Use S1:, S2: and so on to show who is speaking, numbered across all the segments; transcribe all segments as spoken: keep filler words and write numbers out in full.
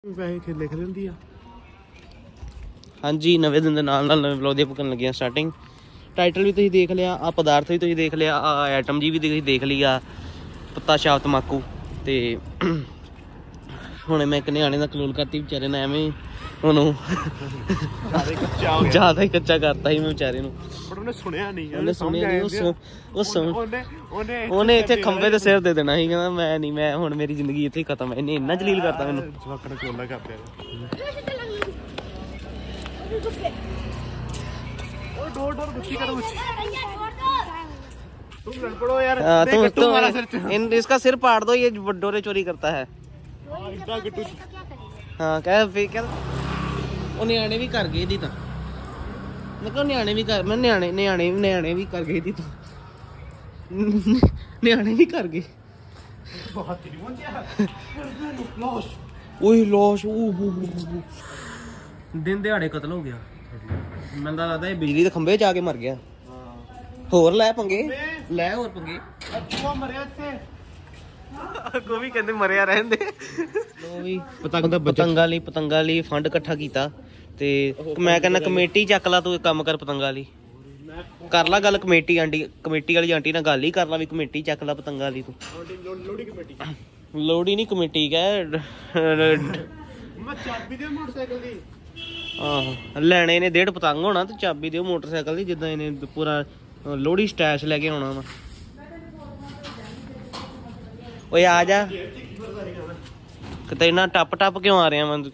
S1: ਪੈਸੇ ਲਿਖ ਲੈਂਦੀ ਆ।
S2: ਹਾਂਜੀ ਨਵੇਂ ਦਿਨ ਦੇ ਨਾਲ ਨਾਲ ਨਵੇਂ ਵਲੌਗ ਦੀਆਂ ਪਕਣ ਲੱਗੀਆਂ ਸਟਾਰਟਿੰਗ। ਟਾਈਟਲ ਵੀ ਤੁਸੀਂ ਦੇਖ ਲਿਆ, ਆ ਪਦਾਰਥ ਵੀ ਤੁਸੀਂ ਦੇਖ ਲਿਆ, ਆ ਆਈਟਮ ਜੀ ਵੀ ਤੁਸੀਂ ਦੇਖ ਲਈ ਆ, ਪੱਤਾ ਸ਼ਾਪ ਤੰਬਾਕੂ। ਤੇ ਹੁਣ ਮੈਂ ਇੱਕ ਨਿਆਣੇ ਦਾ ਕਲੋਲ ਕਰਤੀ ਵਿਚਾਰੇ ਨੇ, ਐਵੇਂ ਉਹਨੂੰ ਜ਼ਿਆਦਾ ਹੀ ਕੱਚਾ ਕਰਤਾ ਸੀ ਮੈਂ ਵਿਚਾਰੇ ਨੂੰ।
S1: ਉਹਨੇ ਸੁਣਿਆ ਨਹੀਂ,
S2: ਉਹਨੇ ਸੁਣਿਆ ਨਹੀਂ। ਉਹ ਉਹਨੇ ਇੱਥੇ ਖੰਭੇ ਦੇ ਸਿਰ ਦੇ ਦੇਣਾ ਸੀ, ਕਹਿੰਦਾ ਮੈਂ ਨਹੀਂ, ਮੈਂ ਹੁਣ ਮੇਰੀ ਜ਼ਿੰਦਗੀ ਇੱਥੇ ਹੀ ਖਤਮ ਹੈ। ਇਹਨੇ ਇੰਨਾ ਜਲੀਲ ਕਰਤਾ ਮੈਨੂੰ।
S1: ਜਵਾਕਾਂ ਕੋਲਾ ਕਰਦੇ ਉਹ ਡੋਰ ਡੋਰ ਗੁੱਛੀ ਕਰੋ ਗੁੱਛੀ। तुम लड़ पड़ो यार।
S2: आ, तुम तो इन इसका सिर फाड़ दो, ये डोरे चोरी करता है। हाँ कह फिर क्या ਉਹ ਨਿਆਣੇ ਵੀ ਕਰ ਗਏ ਦੀ ਤਾਂ ਮੈਂ ਕਿਹਾ ਨਿਆਣੇ ਵੀ ਕਰ ਮੈਂ ਨਿਆਣੇ ਨਿਆਣੇ ਨਿਆਣੇ ਵੀ ਕਰ ਗਏ ਦੀ ਤਾਂ ਨਿਆਣੇ ਵੀ ਕਰ ਗਏ। ਓਏ ਲਾਸ਼ ਦਿਨ ਦਿਹਾੜੇ ਕਤਲ ਹੋ ਗਿਆ। ਮੈਨੂੰ ਤਾਂ ਲੱਗਦਾ ਇਹ ਬਿਜਲੀ ਦੇ ਖੰਭੇ ਚ ਆ ਕੇ ਮਰ ਗਿਆ। ਹੋਰ ਲੈ ਪੰਗੇ ਲੈ ਹੋਰ ਪੰਗੇ। ਅੱਛਾ ਮਰਿਆ ਇੱਥੇ ਅੱਗੋਂ ਵੀ ਕਹਿੰਦੇ ਮਰਿਆ ਰਹਿੰਦੇ। ਲੋ ਵੀ ਪਤੰਗ ਪਤੰਗਾਂ ਲਈ ਪਤੰਗਾਂ ਲਈ ਫੰਡ ਇਕੱਠਾ ਕੀਤਾ ਤੇ ਮੈਂ ਕਹਿੰਦਾ ਕਮੇਟੀ ਚੱਕ ਲਾ, ਤੂੰ ਕੰਮ ਕਰ ਪਤੰਗਾਂ ਲਈ ਕਰ ਲਾ ਗੱਲ। ਕਮੇਟੀ ਆਂਟੀ ਕਮੇਟੀ ਵਾਲੀ ਆਂਟੀ ਨਾਲ ਗੱਲ ਹੀ ਕਰ ਲਾ ਵੀ ਕਮੇਟੀ ਚੱਕ ਲਾ ਪਤੰਗਾਂ ਲਈ। ਤੂੰ ਲੋੜੀ ਕਮੇਟੀ ਲੋੜੀ ਨਹੀਂ ਕਮੇਟੀ ਕਹਿ ਚਾਬੀ ਦੇ ਮੋਟਰਸਾਈਕਲ ਦੀ। ਆਹੋ ਲੈਣੇ ਨੇ ਡੇਢ ਪਤੰਗ ਹੋਣਾ ਤੇ ਚਾਬੀ ਦਿਓ ਮੋਟਰਸਾਈਕਲ ਦੀ, ਜਿੱਦਾਂ ਇਹਨੇ ਪੂਰਾ ਲੋਹੜੀ ਸਟੈਸ਼ ਲੈ ਕੇ ਆਉਣਾ ਵਾ। ਓਏ ਆ ਜਾ ਕਿਤੇ ਇੰਨਾ ਟੱਪ ਟੱਪ ਕਿਉਂ ਆ ਰਿਹਾ ਮੈਂ।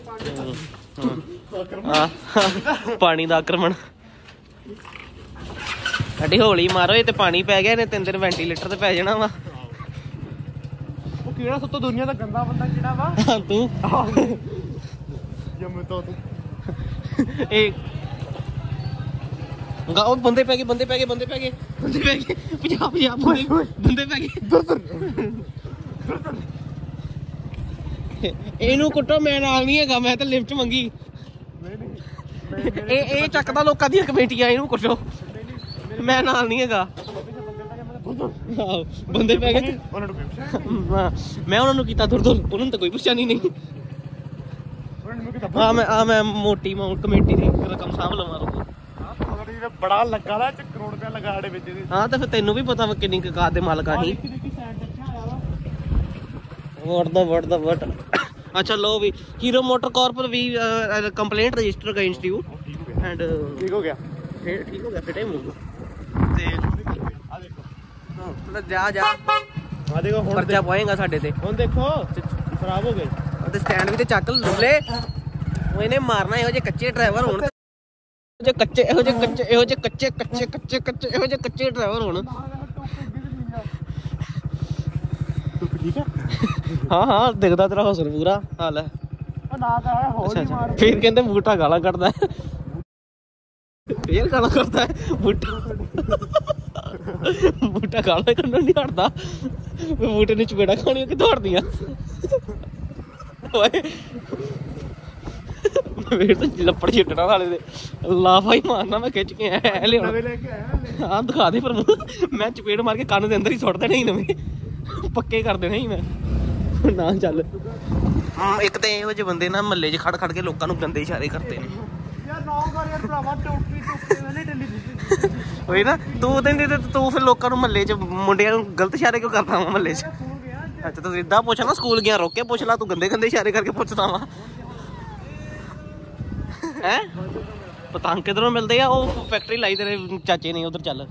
S2: ਪਾਣੀ ਦਾ ਆਕਰਮਣ ਸਾਡੀ ਹੌਲੀ ਮਾਰੋ, ਇਹ ਤੇ ਪਾਣੀ ਪੈ ਗਿਆ, ਇਹਨੇ ਤਿੰਨ ਦਿਨ ਵੈਂਟੀਲੇਟਰ ਤੇ ਪੈ ਜਾਣਾ ਵਾ। ਉਹ ਕਿਹੜਾ ਸਭ ਤੋਂ ਦੁਨੀਆ ਦਾ ਗੰਦਾ ਬੰਦਾ ਕਿਹੜਾ ਵਾ? ਤੂੰ ਜੰਮੇ ਤੋਂ ਇਹ ਉਹ ਬੰਦੇ ਪੈ ਗਏ ਬੰਦੇ ਪੈ ਗਏ ਬੰਦੇ ਪੈ ਗਏ ਬੰਦੇ ਪੈ ਗਏ ਪੰਜਾਹ ਪੰਜਾਹ ਬੰਦੇ ਪੈ ਗਏ। ਇਹਨੂੰ ਕੁੱਟੋ, ਮੈਂ ਨਾਲ ਨਹੀਂ ਹੈਗਾ, ਮੈਂ ਤਾਂ ਲਿਫਟ ਮੰਗੀ। ਇਹ ਇਹ ਚੱਕਦਾ ਲੋਕਾਂ ਦੀਆਂ ਕਮੇਟੀਆਂ, ਇਹਨੂੰ ਕੁੱਟੋ, ਮੈਂ ਨਾਲ ਨਹੀਂ ਹੈਗਾ। ਬੰਦੇ ਪੈ ਗਏ ਮੈਂ ਉਹਨਾਂ ਨੂੰ ਕੀਤਾ ਦੁਰ ਦੁਰ, ਉਹਨਾਂ ਨੂੰ ਤਾਂ ਕੋਈ ਪੁੱਛਿਆ ਨਹੀਂ। ਨਹੀਂ ਆ ਮੈਂ ਆ ਮੈਂ ਮੋਟੀ ਕਮੇਟੀ ਦੀ ਰਕਮ ਸਾਂਭ ਲਵਾਂ।
S1: ਬੜਾ ਲੱਗਾ ਦਾ ਕਰੋੜ ਰੁਪਇਆ ਲਗਾ ਸਾਡੇ ਵਿੱਚ।
S2: ਹਾਂ ਤਾਂ ਫਿਰ ਤੈਨੂੰ ਵੀ ਪਤਾ ਵਾ ਕਿੰਨੀ ਕਾਰ ਦੇ ਮਾਲਕ ਆ ਅਸੀਂ। ਵਟ ਦਾ ਵਟ ਦਾ ਵਟ। ਅੱਛਾ ਲੋ ਵੀ ਹੀਰੋ ਮੋਟਰ ਕਾਰਪ ਵੀ complaint register against you and
S1: ਠੀਕ ਹੋ ਗਿਆ
S2: ਠੀਕ ਹੋ ਗਿਆ ਫਿਟੇ ਮੂੰਹ ਤੇ ਆ ਦੇਖੋ ਮਤਲਬ ਜਾ ਜਾ ਆ ਦੇਖੋ ਹੁਣ ਪਰਚਾ ਪਾਏਗਾ ਸਾਡੇ ਤੇ। ਹੁਣ ਦੇਖੋ ਖਰਾਬ ਹੋ ਗਏ ਤੇ ਸਟੈਂਡ ਵੀ ਤੇ ਚੱਕ ਲੁੱਲੇ। ਉਹ ਇਹਨੇ ਮਾਰਨਾ ਇਹੋ ਜਿਹੇ ਕੱਚੇ ਡਰਾਈਵਰ ਹੋਣ, ਜੇ ਕੱਚੇ ਇਹੋ ਜਿਹੇ ਕੱਚੇ ਇਹੋ ਜਿਹੇ ਕੱਚੇ ਕੱਚੇ ਕੱਚੇ ਕੱਚੇ ਇਹੋ ਜਿਹੇ ਕੱਚੇ ਡਰਾਈਵਰ ਹੋਣ। ਹਾਂ ਹਾਂ ਦਿਖਦਾ ਤੇਰਾ ਹੌਸਲਾ ਪੂਰਾ ਹਾਲ ਹੈ। ਫਿਰ ਕਹਿੰਦੇ ਬੂਟਾ ਗਾਲਾਂ ਕੱਢਦਾ, ਫੇਰ ਗਾਲਾਂ ਕੱਢਦਾ ਬੂਟਾ ਬੂਟਾ ਗਾਲਾਂ ਕੱਢਣ ਨਹੀਂ ਹਟਦਾ। ਬੂਟੇ ਨੇ ਚਪੇੜਾ ਖਾਣੀਆਂ ਕਿੱਥੋਂ ਹਟਦੀਆਂ। ਓਏ ਵੇਰ ਤਾਂ ਲੱਪੜ ਛੱਡਣਾ ਵਾਲੇ ਦੇ ਲਾਫਾ ਹੀ ਮਾਰਨਾ ਮੈਂ ਖਿੱਚ ਕੇ ਐ ਲਿਆਉਣਾ। ਹਾਂ ਦਿਖਾ ਦੇ ਪਰ ਮੈਂ ਚਪੇੜ ਮਾਰ ਕੇ ਕੰਨ ਦੇ ਅੰਦਰ ਹੀ ਸੁੱਟ ਦੇਣੇ ਸੀ, ਨਵੇਂ ਪੱਕੇ ਕਰ ਦੇਣੇ ਸੀ ਮੈਂ ਨਾ। ਚੱਲ ਇੱਕ ਤਾਂ ਇਹੋ ਜਿਹੇ ਬੰਦੇ ਨਾ ਮਹੱਲੇ 'ਚ ਖੜ ਖੜ ਕੇ ਲੋਕਾਂ ਨੂੰ ਗੰਦੇ ਇਸ਼ਾਰੇ ਕਰਦੇ ਨੇ। ਹੋਈ ਨਾ ਤੂੰ ਦਿੰਦੀ ਤੇ ਤੂੰ ਫਿਰ ਲੋਕਾਂ ਨੂੰ ਮਹੱਲੇ 'ਚ ਮੁੰਡਿਆਂ ਨੂੰ ਗਲਤ ਇਸ਼ਾਰੇ ਕਿਉਂ ਕਰਦਾ ਵਾ ਮਹੱਲੇ 'ਚ? ਅੱਛਾ ਤੂੰ ਏਦਾਂ ਪੁੱਛ ਨਾ, ਸਕੂਲ ਗਿਆ ਰੋਕ ਕੇ ਪੁੱਛ ਲਾ, ਤੂੰ ਗੰਦੇ ਗੰਦੇ ਇਸ਼ਾਰੇ ਕਰਕੇ ਪੁੱਛਦਾ ਵਾ ਹੈ। ਪਤੰਗ ਕਿੱਧਰੋਂ ਮਿਲਦੇ ਆ? ਉਹ ਫੈਕਟਰੀ ਲਾਈ ਤੇਰੇ ਚਾਚੇ ਨੇ, ਉਧਰ ਚੱਲ।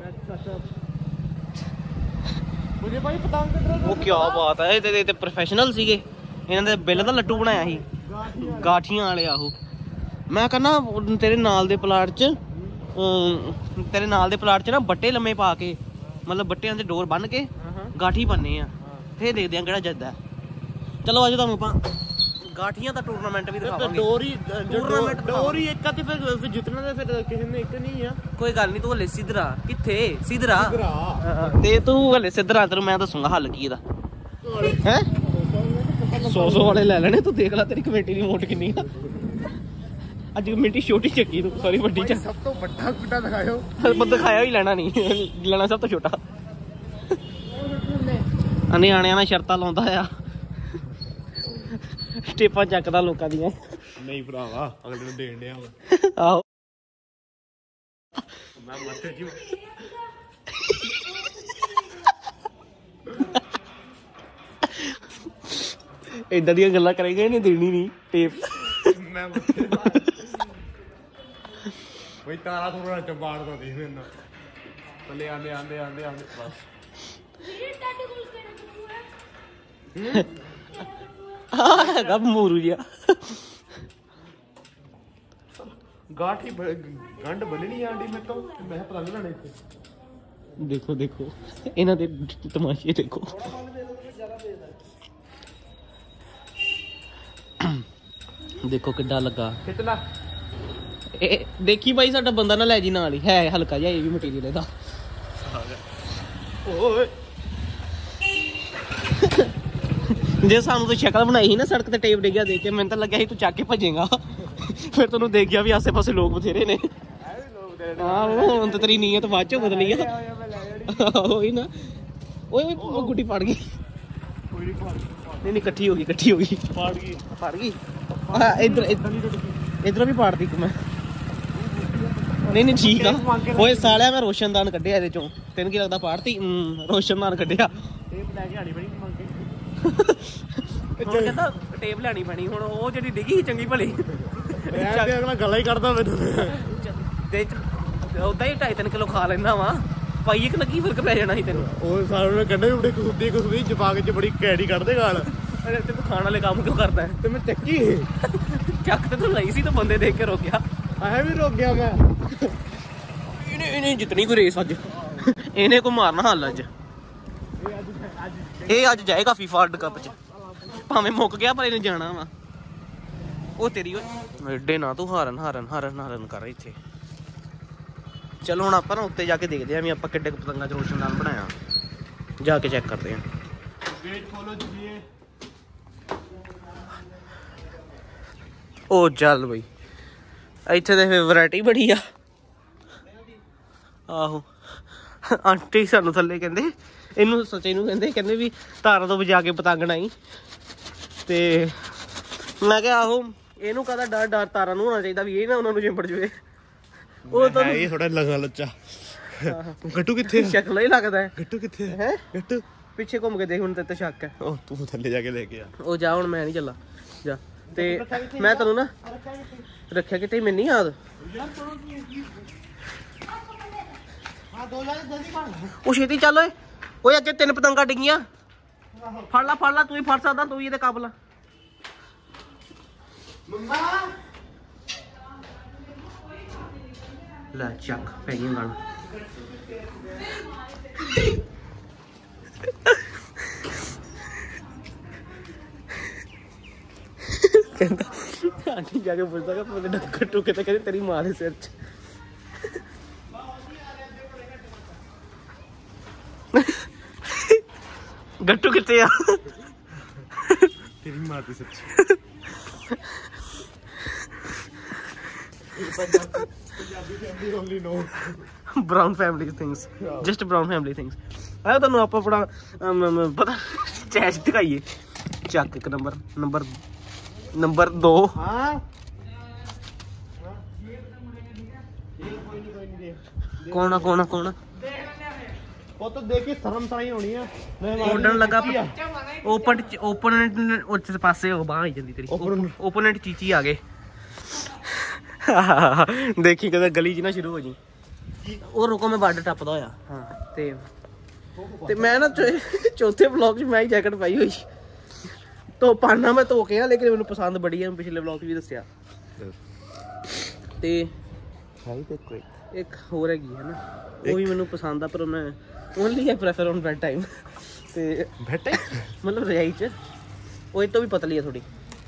S2: ਉਹ ਕੀ ਬਾਤ ਹੈ, ਇਹ ਤੇ ਪ੍ਰੋਫੈਸ਼ਨਲ ਸੀਗੇ, ਇਹਨਾਂ ਦੇ ਬਿੱਲ ਦਾ ਲੱਡੂ ਬਣਾਇਆ ਸੀ ਗਾਠੀਆਂ ਵਾਲੇ। ਆਹੋ ਮੈਂ ਕਹਿੰਦਾ ਤੇਰੇ ਨਾਲ ਦੇ ਪਲਾਟ 'ਚ ਤੇਰੇ ਨਾਲ ਦੇ ਪਲਾਟ 'ਚ ਨਾ ਬੱਟੇ ਲੰਮੇ ਪਾ ਕੇ, ਮਤਲਬ ਬੱਟਿਆਂ ਦੇ ਡੋਰ ਬੰਨ ਕੇ ਗਾਠੀ ਬੰਨੇ ਆ, ਫੇਰ ਦੇਖਦੇ ਆ ਕਿਹੜਾ ਜਿੱਤਦਾ। ਚਲੋ ਅੱਜ ਤੁਹਾਨੂੰ ਆਪਾਂ ਗਾਠੀਆਂ ਦਾ ਟੂਰਨਾਮੈਂਟ ਵੀ ਦਿਖਾਵਾਂਗੇ। ਡੋਰ ਹੀ ਟੂਰਨਾਮੈਂਟ ਡੋਰ ਹੀ ਇੱਕ ਆ ਤੇ ਫਿਰ ਜਿੱਤਣਾ ਤੇ ਫਿਰ ਕਿਸੇ ਨੇ ਇੱਕ ਨਹੀਂ ਆ। ਕੋਈ ਗੱਲ ਨਹੀਂ, ਤੂੰ ਹਲੇ ਸਿੱਧਰਾ ਕਿੱਥੇ ਸਿੱਧਰਾ ਤੇ ਤੂੰ ਹਲੇ ਸਿੱਧਰਾ, ਤੈਨੂੰ ਮੈਂ ਦੱਸੂਗਾ ਹੱਲ ਕੀ ਇਹਦਾ ਹੈ। ਸੌ ਸੌ ਵਾਲੇ ਲੈ ਲੈਣੇ, ਤੂੰ ਦੇਖ ਲੈ ਤੇਰੀ ਕਮੇਟੀ ਦੀ ਵੋਟ ਕਿੰਨੀ ਆ। ਅੱਜ ਕਮੇਟੀ ਛੋਟੀ ਚੱਕੀ ਤੂੰ, ਸੌਰੀ ਵੱਡੀ ਚੱਕ। ਸਭ ਤੋਂ ਵੱਡਾ ਗੁੱਡਾ ਦਿਖਾਇਓ। ਦਿਖਾਇਆ ਹੀ ਲੈਣਾ ਨਹੀਂ, ਲੈਣਾ ਸਭ ਤੋਂ ਛੋਟਾ। ਨਿਆਣਿਆਂ ਨਾਲ ਸ਼ਰਤਾਂ ਲਾਉਂਦਾ ਆ। ਸਟੇਪਾਂ ਚੱਕਦਾ ਲੋਕਾਂ ਦੀਆਂ।
S1: ਨਹੀਂ ਭਰਾਵਾ ਅਗਲੇ ਨੂੰ ਦੇਣ ਡਿਆ
S2: ਆਹੋ
S1: ਮੈਂ ਮੱਥੇ ਜੀ
S2: ਏਦਾਂ ਦੀਆਂ ਗੱਲਾਂ ਕਰੇਗਾ ਇਹਨੇ ਦੇਣੀ ਨਹੀਂ ਟੇਪ।
S1: ਮੈਂ ਮੱਥੇ ਕੋਈ ਤਾਰਾ ਥੋੜਾ ਚਬਾੜ ਦਾ ਦੇਖ ਲੈਣਾ ਥੱਲੇ ਆਂਦੇ ਆਂਦੇ ਆਂਦੇ ਆਂਦੇ ਬਸ
S2: ਆਹ ਹੈਗਾ ਮੂਰੂ ਜਿਹਾ।
S1: ਗਾਠੀ ਗੰਢ ਬੰਨਣੀ ਆਂਡੀ ਮੇਰੇ ਤੋਂ ਮੈਂ ਪਤੰਗ ਲੈਣੇ ਇੱਥੇ।
S2: ਦੇਖੋ ਦੇਖੋ ਇਹਨਾਂ ਦੇ ਤਮਾਸ਼ੇ ਦੇਖੋ। ਦੇਖੋ ਕਿੱਡਾ ਲੱਗਾ।
S1: ਕਿਤਨਾ
S2: ਇਹ ਦੇਖੀ ਬਾਈ ਸਾਡਾ ਬੰਦਾ ਨਾ ਲੈ ਜੀ ਨਾਲ ਹੀ ਹੈ ਹਲਕਾ ਜਿਹਾ ਇਹ ਵੀ ਮਟੀਰੀਅਲ ਇਹਦਾ।
S1: ਓਏ
S2: ਜੇ ਸਾਨੂੰ ਤੂੰ ਸ਼ਕਲ ਬਣਾਈ ਸੀ ਨਾ ਸੜਕ ਤੇ ਟੇਪ ਡਿੱਗਿਆ ਦੇਖ ਕੇ ਮੈਨੂੰ ਤਾਂ ਲੱਗਿਆ ਸੀ ਤੂੰ ਚੱਕ ਕੇ ਭੱਜੇਗਾ। ਫਿਰ ਤੈਨੂੰ ਦੇਖ ਗਿਆ ਵੀ ਆਸੇ ਪਾਸੇ ਲੋਕ ਬਥੇਰੇ ਨੇ। ਹਾਂ ਹੁਣ ਤਾਂ ਤੇਰੀ ਨੀਅਤ ਬਾਅਦ ਚੋਂ ਬਦਲੀ ਆ। ਉਹੀ ਨਾ ਓਏ ਓਏ ਗੁੱਡੀ ਫੜ ਗਈ।
S1: ਕੋਈ
S2: ਨਹੀਂ ਨਹੀਂ ਇਕੱਠੀ ਹੋ ਗਈ ਇਕੱਠੀ ਹੋ ਗਈ
S1: ਫੜ ਗਈ
S2: ਫੜ ਗਈ। ਹਾਂ ਇੱਧਰ ਇੱਧਰੋਂ ਵੀ ਪਾੜਦੀ ਇੱਕ ਮੈਂ। ਨਹੀਂ ਨਹੀਂ ਠੀਕ ਆ। ਓਏ ਸਾਲਿਆ ਮੈਂ ਰੋਸ਼ਨਦਾਨ ਕੱਢਿਆ ਇਹਦੇ ਚੋਂ। ਤੈਨੂੰ ਕੀ ਲੱਗਦਾ ਪਾੜਤੀ? ਰੋਸ਼ਨਦਾਨ ਕੱਢਿਆ।
S1: ਟੇਪ ਲੈ ਕੇ ਆਣੀ ਬੜੀ ਮੰਗ ਕੇ।
S2: ਹੁਣ ਕਹਿੰਦਾ ਟੇਪ ਲੈਣੀ ਪੈਣੀ। ਹੁਣ ਉਹ ਜਿਹੜੀ ਡਿੱਗੀ ਚੰਗੀ ਭਲੀ
S1: ਅਗਲਾ ਗੱਲਾਂ ਹੀ ਕਰਦਾ ਮੈਨੂੰ
S2: ਤੇ ਉਦਾਂ ਹੀ ਢਾਈ ਤਿੰਨ ਕਿਲੋ ਖਾ ਲੈਂਦਾ ਵਾ। ਪਾਈਏ ਕਿ ਲੱਗੀ ਫਰਕ ਪੈ ਜਾਣਾ ਸੀ ਤੈਨੂੰ।
S1: ਉਹ ਸਾਰੇ ਨੇ ਕਹਿੰਦੇ ਬੜੀ ਕੁਸਦੀ ਕੁਸਦੀ ਜਵਾਕ ਚ ਬੜੀ ਕੈੜੀ ਕੱਢਦੇ ਗਾਲ।
S2: ਤੇ ਤੂੰ ਖਾਣ ਵਾਲੇ ਕੰਮ ਕਿਉਂ ਕਰਦਾ?
S1: ਤੇ ਮੈਂ ਚੱਕੀ
S2: ਚੱਕ ਤੇ ਤੂੰ ਲਈ ਸੀ ਤਾਂ ਬੰਦੇ ਦੇਖ ਕੇ ਰੋਕਿਆ।
S1: ਆਹ ਵੀ ਰੁਕ ਗਿਆ ਮੈਂ।
S2: ਇਹਨੇ ਇਹਨੇ ਜਿੱਤਣੀ ਕੋਈ ਰੇਸ ਅੱਜ। ਇਹਨੇ ਕੋ ਮਾਰਨਾ ਹੱਲ ਅੱਜ। ਇਹ ਅੱਜ ਜਾਏਗਾ ਫੀਫਾ ਵਰਲਡ ਕੱਪ ਚ ਭਾਵੇਂ ਮੁੱਕ ਗਿਆ ਪਰ ਇਹਨੇ ਜਾਣਾ ਵਾ। ਉਹ ਤੇਰੀ ਓਏ ਐਡੇ ਨਾ ਤੂੰ ਹਾਰਨ ਹਾਰਨ ਹਾਰਨ ਹਾਰਨ ਕਰ ਇੱਥੇ। ਚਲੋ ਹੁਣ ਆਪਾਂ ਨਾ ਉੱਤੇ ਜਾ ਕੇ ਦੇਖਦੇ ਆਂ ਵੀ ਆਪਾਂ ਕਿੱਡੇ ਕੁ ਪਤੰਗਾਂ ਚ ਰੋਸ਼ਨਦਾਨ ਬਣਾਇਆ। ਜਾ ਕੇ ਚੈੱਕ ਕਰਦੇ ਆਂ।
S1: ਵੇਟ ਫੋਲੋ ਜੀ।
S2: ਉਹ ਚੱਲ ਬਈ ਇੱਥੇ ਤੇ ਫਿਰ ਵੈਰਾਈਟੀ ਬੜੀ ਆ। ਆਹੋ ਆਂਟੀ ਸਾਨੂੰ ਥੱਲੇ ਕਹਿੰਦੇ ਇਹਨੂੰ ਸੱਚੇ ਨੂੰ ਕਹਿੰਦੇ ਕਹਿੰਦੇ ਵੀ ਤਾਰਾਂ ਤੋਂ ਵਜਾ ਕੇ ਪਤੰਗ ਬਣਾਈ। ਤੇ ਮੈਂ ਕਿਹਾ ਆਹੋ ਇਹਨੂੰ ਕਾਹਦਾ ਡਰ ਡਰ ਤਾਰਾਂ ਨੂੰ ਹੋਣਾ ਚਾਹੀਦਾ ਵੀ ਇਹ ਨਾ ਉਹਨਾਂ ਨੂੰ ਚਿੰਬੜ ਜਵੇ। ਉਹ ਤਾਂ
S1: ਇਹ ਥੋੜਾ ਲੰਗਾ ਲੱਚਾ। ਗੱਟੂ ਕਿੱਥੇ?
S2: ਸ਼ਕਲ ਹੀ ਲੱਗਦਾ ਹੈ।
S1: ਗੱਟੂ ਕਿੱਥੇ
S2: ਹੈ?
S1: ਗੱਟੂ
S2: ਪਿੱਛੇ ਘੁੰਮ ਕੇ ਦੇਖ ਹੁਣ ਤੇ ਸ਼ੱਕ ਹੈ।
S1: ਉਹ ਤੂੰ ਥੱਲੇ ਜਾ ਕੇ ਲੈ ਕੇ ਆ।
S2: ਉਹ ਜਾ ਹੁਣ ਮੈਂ ਨਹੀਂ ਚੱਲਾ ਜਾ। ਤੇ ਮੈਂ ਤੈਨੂੰ ਨਾ ਰੱਖਿਆ ਕਿਤੇ ਮੈਨੂੰ ਨਹੀਂ ਯਾਦ। ਉਹ ਛੇਤੀ ਚੱਲ ਓਏ। ਓਏ ਅੱਗੇ ਤਿੰਨ ਪਤੰਗਾਂ ਡਿੱਗੀਆਂ। ਫੜ ਲਾ ਫੜ ਲਾ ਤੂੰ ਹੀ ਫੜ ਸਕਦਾ ਤੂੰ ਹੀ ਇਹਦੇ ਕਾਬਲ ਆ। ਲੈ ਚੱਕ ਪੈ ਗਈ ਗਾਣਾ। ਕਹਿੰਦਾ ਆਂਟੀ ਜਾ ਕੇ ਪੁੱਛਦਾ ਕਿ ਮੇਰੇ ਡੱਕਰ ਟੁਕੇ ਤੇ ਕਹਿੰਦੇ ਤੇਰੀ ਮਾਂ ਦੇ ਸਿਰ 'ਚ। ਗੱਟੂ ਕਿੱਥੇ ਆ?
S1: ਤੇਰੀ ਮਾਂ ਦੇ ਸਿਰ 'ਚ। Punjabi family only no
S2: brown family things just brown family things. ਆਇਆ ਤੁਹਾਨੂੰ ਆਪਾਂ ਬੜਾ ਪਤਾ ਚੈਚ ਦਿਖਾਈਏ। ਚੱਕ ਇੱਕ ਨੰਬਰ ਨੰਬਰ ਨੰਬਰ ਦੋ।
S1: ਹਾਂ
S2: ਕੌਣ ਆ ਕੌਣ ਆ ਕੌਣ ਆ?
S1: ਉਹ ਤਾਂ ਦੇਖ ਕੇ ਸ਼ਰਮ ਤਾਂ ਹੀ ਹੋਣੀ ਆ।
S2: ਉੱਡਣ ਲੱਗਾ ਓਪਨ ਓਪਨੈਂਟ ਉਸ ਪਾਸੇ ਉਹ ਬਾਹ ਆਈ ਜਾਂਦੀ ਤੇਰੀ। ਓਪਨੈਂਟ ਚੀਚੀ ਆ ਗਏ। ਦੇਖੀ ਕਦੇ ਗਲੀ 'ਚ ਨਾ ਸ਼ੁਰੂ ਹੋ ਜੀ। ਉਹ ਰੁਕੋ ਮੈਂ ਬਾਰਡਰ ਟੱਪਦਾ ਹੋਇਆ। ਹਾਂ ਤੇ ਤੇ ਮੈਂ ਨਾ ਚੌਥੇ ਵਲੌਗ 'ਚ ਮੈਂ ਹੀ ਜੈਕਟ ਪਾਈ ਹੋਈ। ਧੋ ਪਾਣਾ ਮੈਂ ਧੋ ਕੇ ਆ ਲੇਕਿਨ ਮੈਨੂੰ ਪਸੰਦ ਬੜੀ ਆ। ਪਿਛਲੇ ਵਲੌਗ 'ਚ ਵੀ ਦੱਸਿਆ। ਤੇ ਇੱਕ ਹੋਰ ਹੈਗੀ ਹੈ ਨਾ ਉਹ ਵੀ ਮੈਨੂੰ ਪਸੰਦ ਆ ਪਰ ਮੈਂ only I prefer on bed time. ਤੇ
S1: ਬੈਠੇ
S2: ਮਤਲਬ ਰਜਾਈ 'ਚ ਉਹ ਇਹ ਤੋਂ ਵੀ ਪਤਲੀ ਆ ਥੋੜੀ।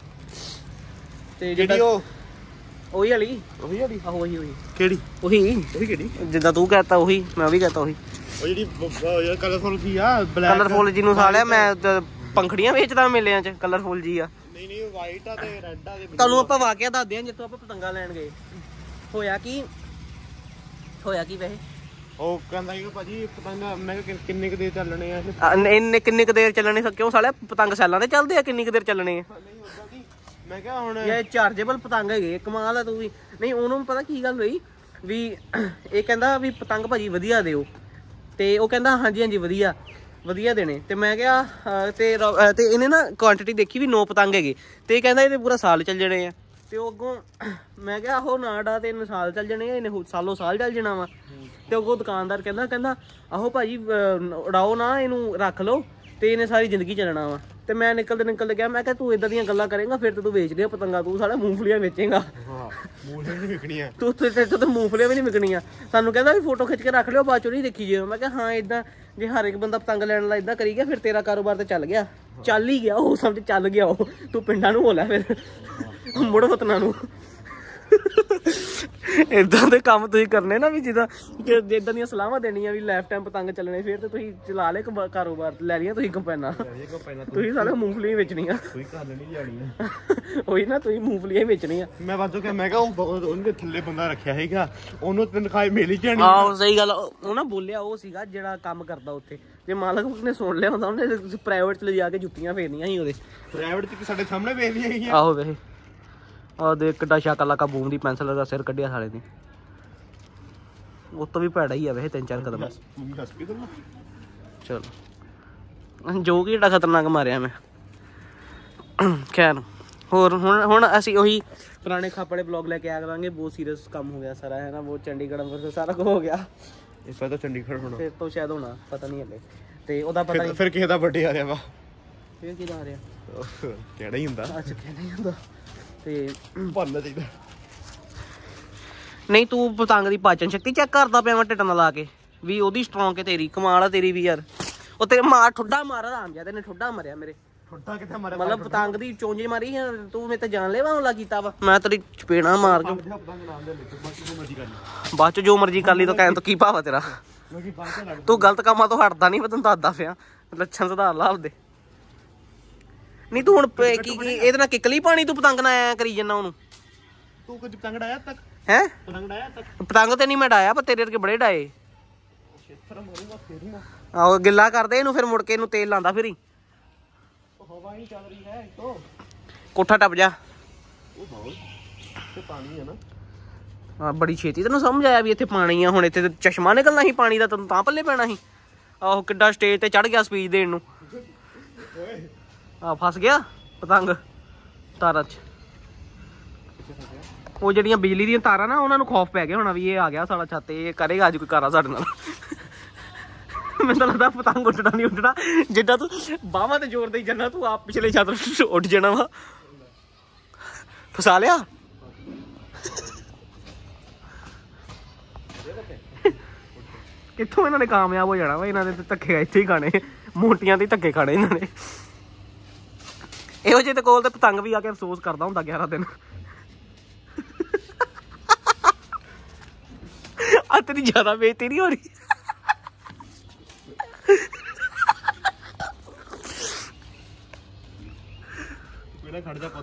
S2: ਤੇ
S1: ਜਿਹੜੀ ਉਹ
S2: ਉਹੀ ਵਾਲੀ
S1: ਉਹੀ ਵਾਲੀ
S2: ਆਹੋ ਉਹੀ ਉਹੀ
S1: ਕਿਹੜੀ
S2: ਉਹੀ
S1: ਉਹੀ ਕਿਹੜੀ
S2: ਜਿੱਦਾਂ ਤੂੰ ਕਹਤਾ ਉਹੀ ਮੈਂ ਵੀ ਕਹਤਾ ਉਹੀ।
S1: ਉਹ ਜਿਹੜੀ ਕਲਰਫੁਲ ਜੀ ਆ ਬਲੈਕ
S2: ਕਲਰਫੁਲ ਜੀ ਨੂੰ ਸਾਲਿਆ ਮੈਂ ਪੰਖੜੀਆਂ ਵੇਚਦਾ ਮੇਲਿਆਂ 'ਚ। ਕਲਰਫੁਲ ਜੀ ਆ।
S1: ਨਹੀਂ ਨਹੀਂ ਵਾਈਟ ਆ ਤੇ ਰੈੱਡ ਆ ਤੇ
S2: ਤੁਹਾਨੂੰ ਆਪਾਂ ਵਾਕਿਆ ਦੱਸਦੇ ਹਾਂ ਜਿੱਥੋਂ ਆਪਾਂ ਪਤੰਗਾ ਲੈਣ ਗਏ। ਹੋਇਆ ਕੀ ਹੋਇਆ ਕੀ ਵੈਸੇ
S1: ਉਹ ਕਹਿੰਦਾ ਕਿ ਭਾਜੀ ਪਤੰਗ ਮੈਂ ਕਿਹਾ ਕਿੰਨੇ ਕੁ ਦੇਰ ਚੱਲਣੇ ਆ
S2: ਇੰਨੇ ਕਿੰਨੇ ਕੁ ਦੇਰ ਚੱਲਣੇ ਕਿਉਂ ਸਾਲਿਆ ਪਤੰਗ ਸੈਲਾਂ ਤੇ ਚੱਲਦੇ ਆ ਕਿੰਨੀ ਕੁ ਦੇਰ ਚੱਲਣੇ ਆ।
S1: ਨਹੀਂ ਉਦਾਂ ਦੀ ਮੈਂ ਕਿਹਾ ਹੁਣ
S2: ਇਹ ਚਾਰਜੇਬਲ ਪਤੰਗ ਹੈਗੇ, ਕਮਾਲ ਆ ਤੂੰ ਵੀ। ਨਹੀਂ ਉਹਨੂੰ ਪਤਾ ਕੀ ਗੱਲ ਹੋਈ ਵੀ ਇਹ ਕਹਿੰਦਾ ਵੀ ਪਤੰਗ ਭਾਜੀ ਵਧੀਆ ਦਿਓ, ਤੇ ਉਹ ਕਹਿੰਦਾ ਹਾਂਜੀ ਹਾਂਜੀ ਵਧੀਆ ਵਧੀਆ ਦੇਣੇ। ਤੇ ਮੈਂ ਕਿਹਾ ਤੇ ਤੇ ਇਹਨੇ ਨਾ ਕੁਆਂਟੀਟੀ ਦੇਖੀ ਵੀ ਨੌ ਪਤੰਗ ਹੈਗੇ, ਤੇ ਇਹ ਕਹਿੰਦਾ ਇਹਦੇ ਪੂਰਾ ਸਾਲ ਚੱਲ ਜਾਣੇ ਆ। ਤੇ ਉਹ ਅੱਗੋਂ ਮੈਂ ਕਿਹਾ ਆਹੋ ਨਾ ਡਾ ਤੇ ਇਹਨੂੰ ਸਾਲ ਚੱਲ ਜਾਣੇ ਆ, ਇਹਨੇ ਸਾਲੋਂ ਸਾਲ ਚੱਲ ਜਾਣਾ ਵਾ। ਤੇ ਅੱਗੋਂ ਦੁਕਾਨਦਾਰ ਕਹਿੰਦਾ ਕਹਿੰਦਾ ਆਹੋ ਭਾਜੀ ਉਡਾਓ ਨਾ, ਇਹਨੂੰ ਰੱਖ ਲਓ ਤੇ ਇਹਨੇ ਸਾਰੀ ਜ਼ਿੰਦਗੀ ਚੱਲਣਾ ਵਾ। ਤੇ ਮੈਂ ਨਿਕਲਦੇ ਨਿਕਲਦੇ ਗਿਆ, ਮੈਂ ਕਿਹਾ ਤੂੰ ਇਦਾਂ ਦੀਆਂ ਗੱਲਾਂ ਕਰੇਗਾ ਫਿਰ ਤੇ ਤੂੰ ਵੇਚ ਲਿਆ ਪਤੰਗਾ, ਤੂੰ ਸਾਲਾ ਮੂੰਗਫਲੀਆਂ ਵੇਚੇਗਾ।
S1: ਹਾਂ ਮੂੰਗਫਲੀਆਂ ਨਹੀਂ ਵਿਕਣੀਆਂ,
S2: ਤੂੰ ਤੇ ਤੇ ਮੂੰਗਫਲੀਆਂ ਵੀ ਨਹੀਂ ਵਿਕਣੀਆਂ। ਸਾਨੂੰ ਕਹਿੰਦਾ ਵੀ ਫੋਟੋ ਖਿੱਚ ਕੇ ਰੱਖ ਲਿਓ, ਬਾਅਦ ਚੋਂ ਨਹੀਂ ਦੇਖੀ ਜਿਓ। ਮੈਂ ਕਿਹਾ ਹਾਂ ਇਦਾਂ ਜੇ ਹਰ ਇੱਕ ਬੰਦਾ ਪਤੰਗ ਲੈਣ ਵਾਲਾ ਇਦਾਂ ਕਰੀ ਗਿਆ ਫਿਰ ਤੇਰਾ ਕਾਰੋਬਾਰ ਤੇ ਚੱਲ ਗਿਆ, ਚੱਲ ਹੀ ਗਿਆ ਉਹ, ਸਮਝ ਚੱਲ ਗਿਆ ਉਹ। ਤੂੰ ਪਿੰਡਾਂ ਨੂੰ ਹੋ ਲੈ ਫਿਰ, ਮੁੜ ਵਤਨਾਂ ਨੂੰ। ਏਦਾਂ ਦੇ ਕੰਮ ਤੁਸੀਂ ਕਰਨੇ ਨਾ ਵੀ ਜਿੱਦਾਂ ਏਦਾਂ ਦੀਆਂ ਸਲਾਹਾਂ ਦੇਣੀਆਂ ਵੀ ਲਾਈਫ ਟਾਈਮ ਪਤੰਗ ਚੱਲਣੇ, ਫਿਰ ਤੇ ਤੁਸੀਂ ਚਲਾ ਲੈ ਕਾਰੋਬਾਰ, ਲੈ ਲਈਆਂ ਤੁਸੀਂ ਕੰਪੈਨਾਂ, ਤੁਸੀਂ ਸਾਰੇ ਮੂੰਗਫਲੀਆਂ ਵੇਚਣੀਆਂ,
S1: ਕੋਈ ਘਰ ਨਹੀਂ ਜਾਣੀ ਆ।
S2: ਉਹੀ ਨਾ ਤੁਸੀਂ ਮੂੰਗਫਲੀਆਂ ਵੇਚਣੀਆਂ।
S1: ਮੈਂ ਬਾਜੋ ਕਿ ਮੈਂ ਕਿਹਾ ਉਹਦੇ ਥੱਲੇ ਬੰਦਾ ਰੱਖਿਆ ਹੈਗਾ, ਉਹਨੂੰ ਤਨਖਾਹ ਮਿਲ ਹੀ ਜਾਣੀ।
S2: ਆਹੋ ਸਹੀ ਗੱਲ। ਉਹ ਨਾ ਬੋਲਿਆ ਉਹ ਸੀਗਾ ਜਿਹੜਾ ਕੰਮ ਕਰਦਾ ਉੱਥੇ, ਜੇ ਮਾਲਕ ਨੇ ਸੁਣ ਲਿਆ ਹੁੰਦਾ ਉਹਨੇ ਪ੍ਰਾਈਵੇਟ ਚ ਲਿਜਾ ਕੇ ਜੁੱਤੀਆਂ ਫੇਰਨੀਆਂ ਸੀ ਉਹਦੇ।
S1: ਪ੍ਰਾਈਵੇਟ ਚ ਸਾਡੇ ਸਾਹਮਣੇ ਵੇਚਦੀਆਂ ਹੈਗੀਆਂ।
S2: ਆਹੋ ਵੇ ਆਹ ਦੇ ਕਿੱਡਾ ਸ਼ਾਕਾ ਲਾਕਾ ਬੂਮ ਦੀ ਪੈਨਸਲ ਦਾ ਸਿਰ ਕੱਢਿਆ ਸਾਲੇ ਨੇ, ਉਹ ਤੋਂ ਵੀ ਭੈੜਾ ਹੀ ਆ ਵੈਸੇ ਤਿੰਨ ਚਾਰ ਕਦਮ। ਚਲੋ ਜੋ ਕਿ ਜਿਹੜਾ ਖਤਰਨਾਕ ਮਾਰਿਆ ਮੈਂ। ਖੈਰ ਹੋਰ ਹੁਣ ਹੁਣ ਅਸੀਂ ਉਹੀ ਪੁਰਾਣੇ ਖਾਪੜੇ ਬਲੌਗ ਲੈ ਕੇ ਆਇਆ ਕਰਾਂਗੇ। ਬਹੁਤ ਸੀਰੀਅਸ ਕੰਮ ਹੋ ਗਿਆ ਸਾਰਾ ਹੈ ਨਾ, ਬਹੁਤ ਚੰਡੀਗੜ੍ਹ ਅੰਮ੍ਰਿਤਸਰ ਸਾਰਾ ਕੁਝ ਹੋ ਗਿਆ।
S1: ਇਸ ਵਾਰ ਤਾਂ ਚੰਡੀਗੜ੍ਹ ਹੋਣਾ,
S2: ਫਿਰ ਤੋਂ ਸ਼ਾਇਦ ਹੋਣਾ, ਪਤਾ ਨਹੀਂ ਹਲੇ। ਤੇ ਉਹਦਾ ਪਤਾ ਨਹੀਂ
S1: ਫਿਰ ਕਿਸੇ ਦਾ ਬਰਥਡੇ ਆ ਰਿਹਾ ਵਾ,
S2: ਫਿਰ ਕਿਹਦਾ ਆ ਰਿਹਾ
S1: ਕਿਹੜਾ ਹੀ ਹੁੰਦਾ।
S2: ਅੱਛਾ ਕਿਹੜਾ ਹੀ ਹੁੰਦਾ। ਤੇ
S1: ਭੰਨਣਾ ਚਾਹੀਦਾ।
S2: ਨਹੀਂ ਤੂੰ ਪਤੰਗ ਦੀ ਪਾਚਨ ਸ਼ਕਤੀ ਚੈੱਕ ਕਰਦਾ ਪਿਆ ਵਾ ਢਿੱਡ ਨਾਲ ਲਾ ਕੇ ਵੀ ਉਹਦੀ ਸਟਰੋਂਗ ਹੈ ਤੇਰੀ, ਕਮਾਲ ਆ ਤੇਰੀ ਵੀ ਯਾਰ। ਉਹ ਤੇਰੇ ਮਾਰ ਠੁੱਡਾ ਮਾਰ ਆਰਾਮ ਜਿਹਾ, ਤੈਨੇ ਠੁੱਡਾ ਮਾਰਿਆ ਮੇਰੇ।
S1: ਠੁੱਡਾ ਕਿੱਥੇ ਮਾਰਿਆ?
S2: ਮਤਲਬ ਪਤੰਗ ਦੀ ਚੋਂਜੇ ਮਾਰੀ ਤੂੰ, ਮੇਰੇ ਤੇ ਜਾਨ ਲੈਵਾ ਹਮਲਾ ਕੀਤਾ ਵਾ। ਮੈਂ ਤੇਰੀ ਚਪੇੜਾ ਮਾਰ ਕੇ ਬਾਅਦ ਚ ਜੋ ਮਰਜੀ ਕਰ ਲਈ ਤਾਂ ਕਹਿਣ ਤੋਂ ਕੀ ਭਾਵਾ ਤੇਰਾ। ਤੂੰ ਗਲਤ ਕੰਮਾਂ ਤੋਂ ਹਟਦਾ ਨਹੀਂ, ਮੈਂ ਤੈਨੂੰ ਦੱਸਦਾ ਪਿਆ, ਲੱਛਣ ਸੁਧਾਰ ਲਾ ਆਪਦੇ। ਨਹੀਂ ਤੂੰ ਹੁਣ ਕੀ ਕੀ ਇਹਦੇ ਨਾਲ ਕਿੱਕਲੀ ਪਾਣੀ, ਤੂੰ ਪਤੰਗ ਨਾਲ ਆਇਆ ਕਰੀ ਜਾਂਦਾ ਉਹਨੂੰ।
S1: ਤੂੰ ਕੁਝ ਪਤੰਗ ਡਾਇਆ ਤੱਕ
S2: ਹੈ?
S1: ਪਤੰਗ ਡਾਇਆ ਤੱਕ?
S2: ਪਤੰਗ ਤੇ ਨਹੀਂ ਮੈਂ ਡਾਇਆ, ਪਰ ਤੇਰੇ ਵਰਗੇ ਬੜੇ ਡਾਏ। ਆਹੋ ਗਿੱਲਾ ਕਰਦੇ ਇਹਨੂੰ, ਫਿਰ ਮੁੜ ਕੇ ਇਹਨੂੰ ਤੇਲ ਲਾਉਂਦਾ ਫਿਰ ਹੀ।
S1: ਹਵਾ ਹੀ ਚੱਲ ਰਹੀ ਹੈ ਤੋ
S2: ਕੋਠਾ ਟੱਪ ਜਾ।
S1: ਉਹ ਬਹੁਤ ਤੇ ਪਾਣੀ ਹੈ ਨਾ।
S2: ਹਾਂ ਬੜੀ ਛੇਤੀ ਤੈਨੂੰ ਸਮਝ ਆਇਆ ਵੀ ਇੱਥੇ ਪਾਣੀ ਆ। ਹੁਣ ਇੱਥੇ ਤੇ ਚਸ਼ਮਾ ਨਿਕਲਣਾ ਸੀ ਪਾਣੀ ਦਾ, ਤੈਨੂੰ ਤਾਂ ਪੱਲੇ ਪੈਣਾ ਸੀ। ਆਹੋ ਕਿੱਡਾ ਸਟੇਜ ਤੇ ਚੜ ਗਿਆ ਸਪੀਚ ਦੇਣ ਨੂੰ। ਆਹ ਫਸ ਗਿਆ ਪਤੰਗ ਤਾਰਾਂ 'ਚ। ਉਹ ਜਿਹੜੀਆਂ ਬਿਜਲੀ ਦੀਆਂ ਤਾਰਾਂ ਨਾ, ਉਹਨਾਂ ਨੂੰ ਖੌਫ ਪੈ ਗਿਆ ਹੋਣਾ ਵੀ ਇਹ ਆ ਗਿਆ ਸਾਡਾ ਛੱਤ, ਇਹ ਕਰੇਗਾ ਅੱਜ ਕੋਈ ਕਾਰਾ ਸਾਡੇ ਨਾਲ। ਮੈਨੂੰ ਤਾਂ ਲੱਗਦਾ ਪਤੰਗ ਉੱਡਣਾ ਨਹੀਂ ਉੱਡਣਾ, ਜਿੱਦਾਂ ਤੂੰ ਬਾਹਾਂ ਤੇ ਜ਼ੋਰ ਦੇਈ ਜਾਂਦਾ ਤੂੰ ਆਪ ਪਿਛਲੇ ਛੱਤ ਉੱਡ ਜਾਣਾ ਵਾ। ਫਸਾ ਲਿਆ। ਕਿੱਥੋਂ ਇਹਨਾਂ ਨੇ ਕਾਮਯਾਬ ਹੋ ਜਾਣਾ ਵਾ, ਇਹਨਾਂ ਦੇ ਤੇ ਧੱਕੇ ਇੱਥੇ ਹੀ ਖਾਣੇ, ਮੋਟੀਆਂ ਦੇ ਧੱਕੇ ਖਾਣੇ ਇਹਨਾਂ ਨੇ। ਇਹੋ ਜਿਹੇ ਤੇ ਕੋਲ ਤੇ ਪਤੰਗ ਵੀ ਆ ਕੇ ਅਫਸੋਸ ਕਰਦਾ ਹੁੰਦਾ ਗਿਆਰਾਂ ਦਿਨ। ਆ ਤੇਰੀ ਜ਼ਿਆਦਾ ਬੇਇੱਜ਼ਤੀ ਨਹੀਂ ਹੋ ਰਹੀ?
S1: ਖੜ ਜਾ ਪੁੱਤ।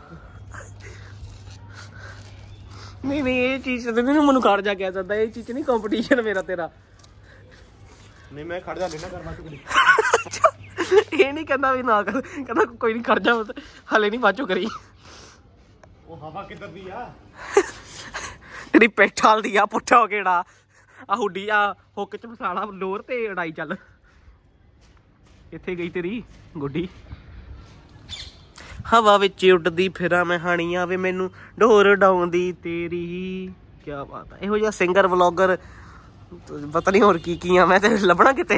S2: ਨਹੀਂ ਨਹੀਂ ਇਹ ਚੀਜ਼ ਤੇ ਨਹੀਂ ਮੈਨੂੰ ਖੜ ਜਾ ਕਹਿ ਸਕਦਾ, ਇਹ ਚੀਜ਼ ਨਹੀਂ ਕੰਪੀਟੀਸ਼ਨ ਮੇਰਾ ਤੇਰਾ।
S1: ਨਹੀਂ ਮੈਂ ਖੜ ਜਾ ਲੈਣਾ ਕਰਵਾ ਚੁੱਕੀ।
S2: ਇਹ ਨਹੀਂ ਕਹਿੰਦਾ ਵੀ ਨਾ ਕਰ, ਕਹਿੰਦਾ ਕੋਈ ਨਹੀਂ ਖੜ ਜਾ, ਹਲੇ ਨਹੀਂ ਬਾਚੋ ਕਰੀ।
S1: ਉਹ ਹਵਾ ਕਿੱਧਰ ਦੀ ਆ?
S2: ਤੇਰੀ ਪਿੱਠ ਹਲਦੀ ਆ, ਪੁੱਠਾ ਹੋ ਕਿਹੜਾ ਆ ਹੁੱਡੀ ਆ ਹੁੱਕ ਚ ਫਸਾਲਾ ਲੋਰ ਤੇ ਉਡਾਈ ਚੱਲ। ਕਿੱਥੇ ਗਈ ਤੇਰੀ ਗੁੱਡੀ? ਹਵਾ ਵਿੱਚ ਉੱਡਦੀ ਫਿਰਾਂ ਮੈਂ ਹਾਣੀਆਂ ਵੇ ਮੈਨੂੰ ਢੋਰ ਡਾਉਂਦੀ ਤੇਰੀ। ਕਿਆ ਬਾਤ ਆ। ਇਹੋ ਜਿਹਾ ਸਿੰਗਰ ਵਲੋਗਰ ਪਤਾ ਨਹੀਂ ਹੋਰ ਕੀ ਕੀ ਆ, ਮੈਂ ਤੇ ਲੱਭਣਾ ਕਿਤੇ।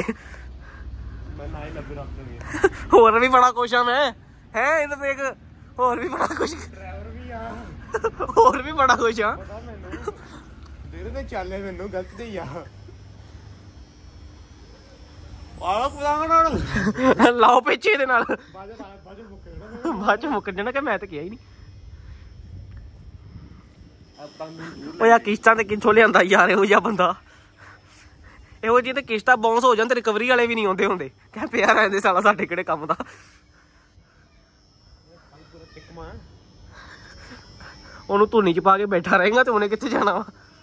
S2: ਹੋਰ ਵੀ ਬੜਾ ਕੁਛ ਆ ਮੈਂ, ਹੈ ਇਹ ਦੇਖ ਹੋਰ ਵੀ ਬੜਾ ਕੁਛ, ਹੋਰ ਵੀ ਬੜਾ ਕੁਛ ਆ।
S1: ਤੇਰੇ ਤੇ ਚੱਲੇ ਮੈਨੂੰ ਗਲਤ ਤੇ ਆ। ਆਹ ਪਤੰਗ ਨਾਲ
S2: ਲਾਓ ਪਿੱਛੇ ਇਹਦੇ ਨਾਲ,
S1: ਬਾਅਦ
S2: ਚ ਮੁੱਕ ਜਾਣਾ ਕਿ ਮੈਂ ਤਾਂ ਕਿਹਾ ਹੀ ਨਹੀਂ। ਉਹ ਯਾਰ ਕਿਸ਼ਤਾਂ ਤੇ ਕਿੱਥੋਂ ਲਿਆਂਦਾ ਯਾਰ ਇਹੋ ਜਿਹਾ ਬੰਦਾ। ਇਹੋ ਜਿਹੀ ਤੇ ਕਿਸ਼ਤਾਂ ਬਾਉਂਸ ਹੋ ਜਾਣ ਤੇ ਰਿਕਵਰੀ ਵਾਲੇ ਵੀ ਨਹੀਂ ਆਉਂਦੇ ਹੁੰਦੇ, ਕਹਿ ਪਿਆ ਰਹਿੰਦੇ ਸਾਲਾ ਸਾਡੇ ਕਿਹੜੇ ਕੰਮ ਦਾ। ਉਹਨੂੰ ਧੁਨੀ ਚ ਪਾ ਕੇ ਬੈਠਾ ਰਹੇਗਾ ਤੇ ਉਹਨੇ ਕਿੱਥੇ ਜਾਣਾ ਵਾ।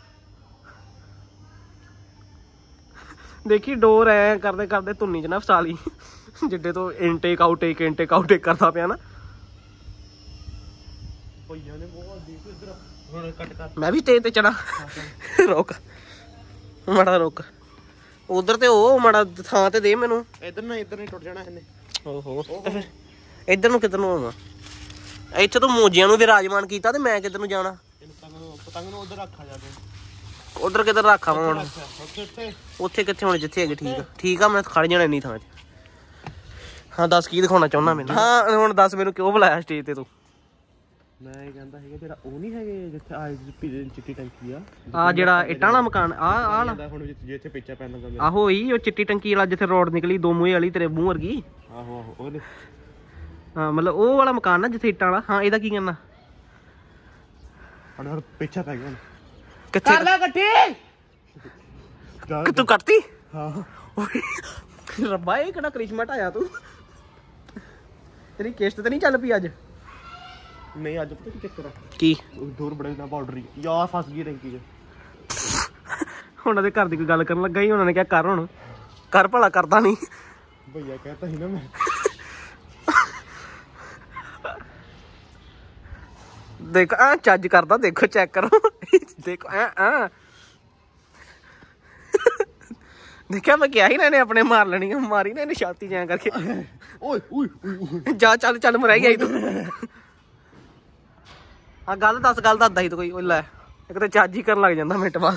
S2: ਦੇਖੀ ਡੋਰ ਐ ਕਰਦੇ ਕਰਦੇ ਧੁਨੀ ਚ ਨਾ ਫਸਾ ਲਈ, ਜਿੱਡੇ ਤੋਂ ਇਨਟੇਕ ਆਊਟੇਕ ਇਨਟੇਕ ਆਊਟੇਕ ਕਰਦਾ ਪਿਆ ਨਾ।
S1: ਭਈਆ ਨੇ ਬਹੁਤ ਦੇਖ ਇੱਧਰ ਹੁਣ ਕੱਟ ਕਰ
S2: ਮੈਂ ਵੀ ਤੇਜ਼ ਤੇ ਚੜਾ ਰੁਕ ਮਾੜਾ ਰੁਕ ਉਧਰ ਤੇ ਉਹ ਮਾੜਾ ਥਾਂ ਤੇ ਦੇ ਮੈਨੂੰ
S1: ਇੱਧਰ ਨਾ ਇੱਧਰ ਨਹੀਂ ਟੁੱਟ ਜਾਣਾ ਇਹਨੇ
S2: ਓਹੋ ਇੱਧਰ ਨੂੰ ਕਿੱਧਰ ਨੂੰ ਆਵਾਂ ਇੱਥੇ ਤੂੰ ਮੋਜਿਆਂ ਨੂੰ ਵਿਰਾਜਮਾਨ ਕੀਤਾ ਤੇ ਮੈਂ ਕਿੱਧਰ ਨੂੰ ਜਾਣਾ
S1: ਇਹਨੂੰ ਪਤੰਗ ਨੂੰ ਉਧਰ ਰੱਖਾ ਜਾ ਕੇ
S2: ਉਧਰ ਕਿੱਧਰ ਰੱਖਾ ਮੈਂ ਹੁਣ
S1: ਉੱਥੇ
S2: ਉੱਥੇ ਕਿੱਥੇ ਹੁਣ ਜਿੱਥੇ ਹੈਗੇ ਠੀਕ ਆ ਠੀਕ ਆ ਮੈਂ ਖੜ ਜਾਣਾ ਇੰਨੀ ਥਾਂ 'ਚ ਹਾਂ ਦੱਸ ਕੀ ਦਿਖਾਉਣਾ ਚਾਹੁੰਦਾ ਮੈਨੂੰ ਹਾਂ ਹੁਣ ਦੱਸ ਮੈਨੂੰ ਕਿਉਂ ਬੁਲਾਇਆ ਸਟੇਜ ਤੇ ਤੂੰ
S1: ਮੈਂ ਇਹ ਕਹਿੰਦਾ ਸੀਗਾ ਤੇਰਾ ਉਹ ਨਹੀਂ ਹੈਗੇ ਜਿੱਥੇ ਆ ਚਿੱਟੀ ਟੈਂਕੀ ਆ
S2: ਆ ਜਿਹੜਾ ਇੱਟਾਂ ਵਾਲਾ ਮਕਾਨ ਆ ਆ
S1: ਹੁਣ ਜਿੱਥੇ ਪੇਚਾ ਪੈਣ ਲੱਗਾ
S2: ਆਹੋ ਹੀ ਉਹ ਚਿੱਟੀ ਟੰਕੀ ਵਾਲਾ ਜਿੱਥੇ ਰੋਡ ਨਿਕਲੀ ਦੋ ਮੂਹੇ ਵਾਲੀ ਤੇਰੇ ਮੂੰਹ ਵਰਗੀ
S1: ਆਹੋ ਆਹੋ ਉਹਦੇ
S2: ਹਾਂ ਮਤਲਬ ਉਹ ਵਾਲਾ ਮਕਾਨ ਨਾ ਜਿੱਥੇ ਇੱਟਾਂ ਵਾਲਾ ਹਾਂ ਇਹਦਾ ਕੀ ਕਰਨਾ
S1: ਹੁਣ ਪੇਚਾ ਪੈ ਗਿਆ
S2: ਕਿੱਥੇ
S1: ਕਰ ਲੈ ਇਕੱਠੀ
S2: ਕਿ ਤੂੰ ਕੱਟਤੀ
S1: ਹਾਂ
S2: ਰੱਬਾ ਇਹ ਕਿਹੜਾ ਕ੍ਰਿਸ਼ਮਾ ਢਾਇਆ ਤੂੰ ਤੇਰੀ ਕਿਸ਼ਤ ਤੇ ਨਹੀਂ ਚੱਲ ਪਈ ਅੱਜ
S1: ਨਹੀਂ ਅੱਜ ਪਤਾ ਕੀ ਚੱਕਰ ਆ
S2: ਕੀ
S1: ਦੂਰ ਬੜੇ ਨਾ ਬਾਰਡਰ ਯਾਰ ਫਸ ਗਈ ਟੈਂਕੀ 'ਚ
S2: ਉਹਨਾਂ ਦੇ ਘਰ ਦੀ ਕੋਈ ਗੱਲ ਕਰਨ ਲੱਗਾ ਸੀ ਉਹਨਾਂ ਨੇ ਕਿਹਾ ਕਰ ਹੁਣ ਕਰ ਭਲਾ ਕਰਦਾ ਨਹੀਂ
S1: ਭਈਆ ਕਹਿਤਾ ਸੀ ਨਾ ਮੈਂ
S2: ਦੇਖੋ ਆ ਚੱਜ ਕਰਦਾ ਦੇਖੋ ਚੈੱਕ ਕਰੋ ਦੇਖੋ ਆ ਆ ਦੇਖਿਆ ਮੈਂ ਕਿਹਾ ਸੀ ਨਾ ਇਹਨੇ ਆਪਣੇ ਮਾਰ ਲੈਣੀ ਮਾਰੀ ਨਾ ਇਹਨੇ ਛਾਤੀ ਜਾਂ ਕਰਕੇ
S1: ਓਏ ਓਏ ਓਏ
S2: ਜਾ ਚੱਲ ਚੱਲ ਮਰਾਈ ਗਈ ਤੂੰ ਆ ਗੱਲ ਦੱਸ ਗੱਲ ਦੱਸਦਾ ਸੀ ਤੂੰ ਕੋਈ ਉਹ ਲੈ ਇੱਕ ਤਾਂ ਚੱਜ ਹੀ ਕਰਨ ਲੱਗ ਜਾਂਦਾ ਮਿੰਟ ਬਾਅਦ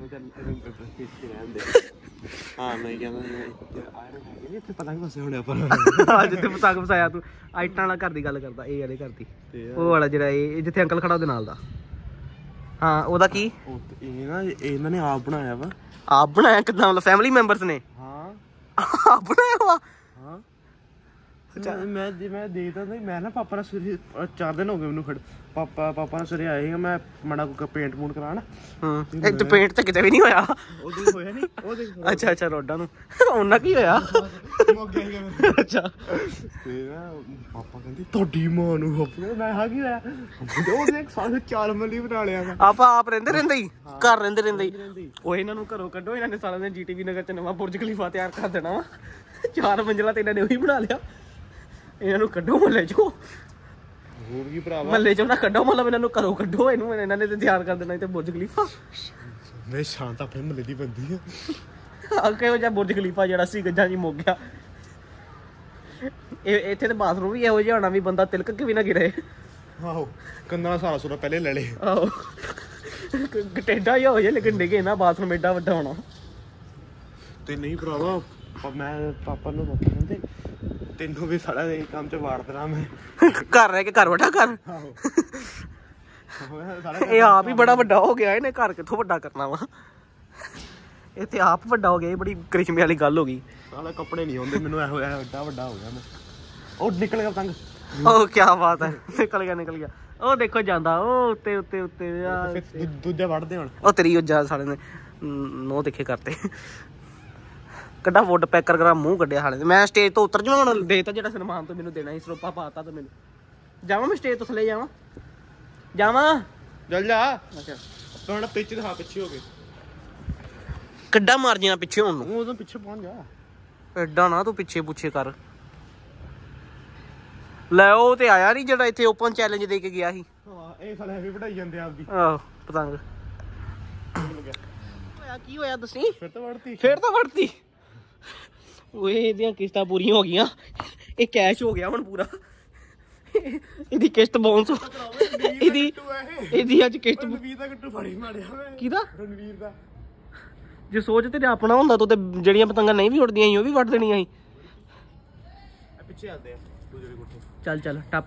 S1: ਹਾਂ ਮੈਂ ਕਹਿੰਦਾ ਯਾਰ ਇੱਥੇ ਪਤਾ ਨਹੀਂ ਫਸੇ ਹੋਣੇ ਆਪਾਂ
S2: ਆ ਜਿੱਥੇ ਪਤੰਗ ਫਸਾਇਆ ਤੂੰ ਆਈਟਾਂ ਵਾਲਾ ਘਰ ਦੀ ਗੱਲ ਕਰਦਾ ਇਹ ਵਾਲੇ ਘਰ ਦੀ ਉਹ ਵਾਲਾ ਜਿਹੜਾ ਇਹ ਜਿੱਥੇ ਅੰਕਲ ਖੜਾ ਉਹਦੇ ਨਾਲ ਦਾ ਹਾਂ ਉਹਦਾ ਕੀ
S1: ਇਹ ਨਾ ਇਹਨਾਂ ਨੇ ਆਪ ਬਣਾਇਆ ਵਾ
S2: ਆਪ ਬਣਾਇਆ ਕਿੱਦਾਂ ਮਤਲਬ ਫੈਮਿਲੀ ਮੈਂਬਰਸ ਨੇ
S1: ਹਾਂ
S2: ਆਪ ਬਣਾਇਆ ਵਾ
S1: ਹਾਂ ਮੈਂ ਮੈਂ ਦੇਖਦਾ ਸੀ ਮੈਂ ਨਾ ਪਾਪਾ ਨਾਲ ਸਵੇਰੇ ਚਾਰ ਦਿਨ ਹੋ ਗਏ ਮੈਨੂੰ ਖੜ ਪਾਪਾ ਪਾਪਾ ਨਾਲ ਸਵੇਰੇ ਆਏ ਮੈਂ ਮਾੜਾ ਕੋ ਪੇਂਟ ਪੂੰਟ ਕਰਾਉਣ
S2: ਹੂੰ ਇਹ ਪੇਂਟ ਤਾਂ ਕਿਤੇ ਵੀ ਨਹੀਂ ਹੋਇਆ
S1: ਉਹਦੇ ਹੋਇਆ ਨਹੀਂ ਉਹਦੇ
S2: ਅੱਛਾ ਅੱਛਾ ਰੋਡਾਂ ਨੂੰ ਉਹਨਾਂ ਕੀ ਹੋਇਆ ਅੱਛਾ
S1: ਤੇ ਨਾ ਪਾਪਾ ਕਹਿੰਦੇ ਤੁਹਾਡੀ ਮਾਂ ਨੂੰ ਹੱਪੇ ਮੈਂ ਹਾਂ ਕੀ ਹੋਇਆ ਉਹਦੇ ਇੱਕ ਸਾਲ ਚਾਲ ਮੱਲੀ ਬਣਾ ਲਿਆ ਮੈਂ
S2: ਆਪਾਂ ਆਪ ਰਹਿੰਦੇ ਰਹਿੰਦੇ ਹੀ ਘਰ ਰਹਿੰਦੇ ਰਹਿੰਦੇ ਹੀ ਉਹ ਇਹਨਾਂ ਨੂੰ ਘਰੋਂ ਕੱਢੋ ਇਹਨਾਂ ਨੇ ਸਾਲਾਂ ਦੇ ਜੀਟੀਵੀ ਨਗਰ ਚ ਨਵਾਂ ਬੁਰਜ ਖਲੀਫਾ ਤਿਆਰ ਕਰ ਦੇਣਾ ਵਾ ਚਾਰ ਮੰਜ਼ਿਲਾ ਤੇ ਇਹਨਾਂ ਨੇ ਉਹੀ ਬਣਾ ਲਿਆ ਇਹਨਾਂ ਨੂੰ ਕੱਢੋ ਮਹੱਲੇ ਚੋਂ
S1: ਹੋਰ ਕੀ ਭਰਾਵਾ
S2: ਮਹੱਲੇ ਚੋਂ ਨਾ ਕੱਢੋ ਮਤਲਬ ਇਹਨਾਂ ਨੂੰ ਘਰੋਂ ਕੱਢੋ ਇਹਨੂੰ ਇਹਨਾਂ ਨੇ ਤੇ ਤਿਆਰ ਕਰ ਦੇਣਾ ਤੇ ਬੁਰਜ ਖਲੀਫਾ
S1: ਮੈਂ ਸ਼ਾਂਤ ਆਪਣੇ ਮਹੱਲੇ ਦੀ ਬੰਦੀ ਆ
S2: ਆ ਕਿਹੋ ਜਿਹਾ ਬੁਰਜ ਖਲੀਫਾ ਜਿਹੜਾ ਸੀ ਗੱਜਾਂ ਜੀ ਮੁੱਕ ਗਿਆ ਇਹ ਇੱਥੇ ਤੇ ਬਾਥਰੂਮ ਵੀ ਇਹੋ ਜਿਹਾ ਹੋਣਾ ਵੀ ਬੰਦਾ ਤਿਲਕ ਕੇ ਵੀ ਨਾ ਗਿਰੇ
S1: ਆਹੋ ਕੰਨਾਂ ਦਾ ਸਾਰਾ ਸੁਰਾ ਪਹਿਲੇ ਲੈ ਲੇ
S2: ਆਹੋ ਟੇਡਾ ਹੀ ਹੋ ਜੇ ਲੇਕਿਨ ਡਿੱਗੇ ਨਾ ਬਾਥਰੂਮ ਏਡਾ ਵੱਡਾ ਹੋਣਾ
S1: ਤੇ ਨਹੀਂ ਭਰਾਵਾ ਮੈਂ ਪਾਪਾ ਨੂੰ ਪਾਪਾ ਕਹਿੰਦੇ ਤੈਨੂੰ ਵੀ ਸਾਡਾ ਇਹ ਕੰਮ ਚ ਵਾੜ ਦੇਣਾ ਮੈਂ
S2: ਘਰ ਰਹਿ ਕੇ ਘਰ ਵੱਡਾ ਕਰ
S1: ਆਹੋ
S2: ਇਹ ਆਪ ਹੀ ਬੜਾ ਵੱਡਾ ਹੋ ਗਿਆ ਇਹਨੇ ਘਰ ਕਿੱਥੋਂ ਵੱਡਾ ਕਰਨਾ ਵਾ ਇਹ ਤੇ ਆਪ ਵੱਡਾ ਹੋ ਗਿਆ ਇਹ ਬੜੀ ਕ੍ਰਿਸ਼ਮੇ ਵਾਲੀ ਗੱਲ ਹੋ ਗਈ
S1: ਸਾਲਾ ਕੱਪੜੇ ਨਹੀਂ ਹੁੰਦੇ ਮੈਨੂੰ ਇਹੋ ਜਿਹਾ ਵੱਡਾ ਵੱਡਾ ਹੋ ਗਿਆ ਮੈਂ ਉਹ ਨਿਕਲ ਗਿਆ ਪਤੰਗ
S2: ਉਹ ਕੀ ਬਾਤ ਹੈ ਨਿਕਲ ਗਿਆ ਨਿਕਲ ਗਿਆ ਉਹ ਦੇਖੋ ਜਾਂਦਾ ਉਹ ਉੱਤੇ ਉੱਤੇ ਉੱਤੇ
S1: ਦੂਜਾ ਵੜਦੇ ਹੁਣ
S2: ਉਹ ਤੇਰੀ ਉਹ ਜਾ ਸਾਲੇ ਨੇ ਨੋ ਦੇਖੇ ਕਰਤੇ ਕੱਡਾ ਵੁੱਡ ਪੈਕਰ ਕਰਾ ਮੂੰਹ ਕੱਢਿਆ ਹਾਲੇ ਮੈਂ ਸਟੇਜ ਤੋਂ ਉਤਰ ਜਾਵਾਂ ਹੁਣ ਦੇ ਤਾਂ ਜਿਹੜਾ ਸਨਮਾਨ ਤੋਂ ਮੈਨੂੰ ਦੇਣਾ ਸੀ ਸਰੋਪਾ ਪਾਤਾ ਤਾਂ ਮੈਨੂੰ ਜਾਵਾਂ ਮੈਂ ਸਟੇਜ ਤੋਂ ਥੱਲੇ ਜਾਵਾਂ ਜਾਵਾਂ
S1: ਚੱਲ ਜਾ
S2: ਅੱਛਾ
S1: ਹੁਣ ਪਿੱਛੇ ਦਿਖਾ ਪਿੱਛੇ ਹੋ ਗਏ
S2: ਕੱਡਾ ਮਾਰ ਜਾਣਾ ਪਿੱਛੇ ਹੁਣ ਨੂੰ
S1: ਉਦੋਂ ਪਿੱਛੇ ਪਹੁੰਚ ਜਾ
S2: ਐਡਾ ਨਾ ਤੂੰ ਪਿੱਛੇ ਪੁੱਛੇ ਕਰ ਲੈ ਉਹ ਤੇ ਆਇਆ ਨਹੀਂ ਜਿਹੜਾ ਇੱਥੇ ਓਪਨ ਚੈਲੰਜ ਦੇ ਕੇ ਗਿਆ ਸੀ
S1: ਹਾਂ ਇਹ ਸਾਲੇ ਵੀ ਵਧਾਈ ਜਾਂਦੇ ਆਪਦੀ
S2: ਆਹੋ ਪਤੰਗ ਹੋਇਆ ਕੀ ਹੋਇਆ ਦੱਸੀ
S1: ਫਿਰ ਤਾਂ ਵੜਤੀ
S2: ਫੇਰ ਤਾਂ ਵੜਤੀ ਓਏ ਇਹਦੀਆਂ ਕਿਸ਼ਤਾਂ ਪੂਰੀਆਂ ਹੋ ਗਈਆਂ ਇਹ ਕੈਸ਼ ਹੋ ਗਿਆ ਹੁਣ ਪੂਰਾ ਇਹਦੀ ਕਿਸ਼ਤ ਬਾਉਂਸ ਇਹਦੀ ਇਹਦੀ ਅੱਜ ਕਿਸ਼ਤ
S1: ਰਣਵੀਰ ਦਾ ਗੱਟੂ ਫੜੀ ਮਾਰਿਆ ਮੈਂ
S2: ਕਿਹਦਾ
S1: ਰਣਵੀਰ ਦਾ
S2: ਜੇ ਸੋਚ ਤੇਰੇ ਆਪਣਾ ਹੁੰਦਾ ਤੂੰ ਤੇ ਜਿਹੜੀਆਂ ਪਤੰਗਾਂ ਨਹੀਂ ਵੀ ਉੱਡਦੀਆਂ ਸੀ ਉਹ ਵੀ ਵੱਢ ਦੇਣੀਆਂ ਸੀ
S1: ਪਿੱਛੇ ਆਉਂਦੇ ਆ ਦੂਜੇ ਦੇ ਕੋਠੇ
S2: ਚੱਲ ਚੱਲ ਟੱਪ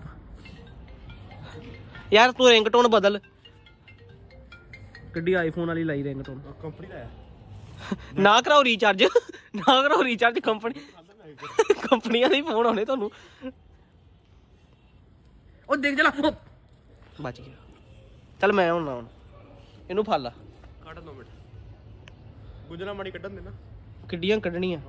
S2: ਯਾਰ ਤੂੰ ਰਿੰਗਟੋਨ ਬਦਲ ਗੱਡੀ ਆਈਫੋਨ ਵਾਲੀ ਲਾਈ ਰਿੰਗਟੋਨ
S1: ਕੰਪਨੀ ਦਾ
S2: ਨਾ ਕਰਾਓ ਰੀਚਾਰਜ ਨਾ ਕਰਾਓ ਰੀਚਾਰਜ ਕੰਪਨੀ ਕੰਪਨੀਆਂ ਦੇ ਫੋਨ ਆਉਣੇ ਤੁਹਾਨੂੰ ਉਹ ਦੇਖ ਜਲਾ ਬਚ ਗਿਆ ਚੱਲ ਮੈਂ ਹੁਣ ਹੁਣ ਇਹਨੂੰ ਫੜ ਲਾ
S1: ਕੱਢ ਦੋ ਮਿੰਟ ਗੁਜਰਾ ਮਾੜੀ ਕੱਢਣ ਦੇ ਨਾ
S2: ਕਿੱਡੀਆਂ ਕੱਢਣੀਆਂ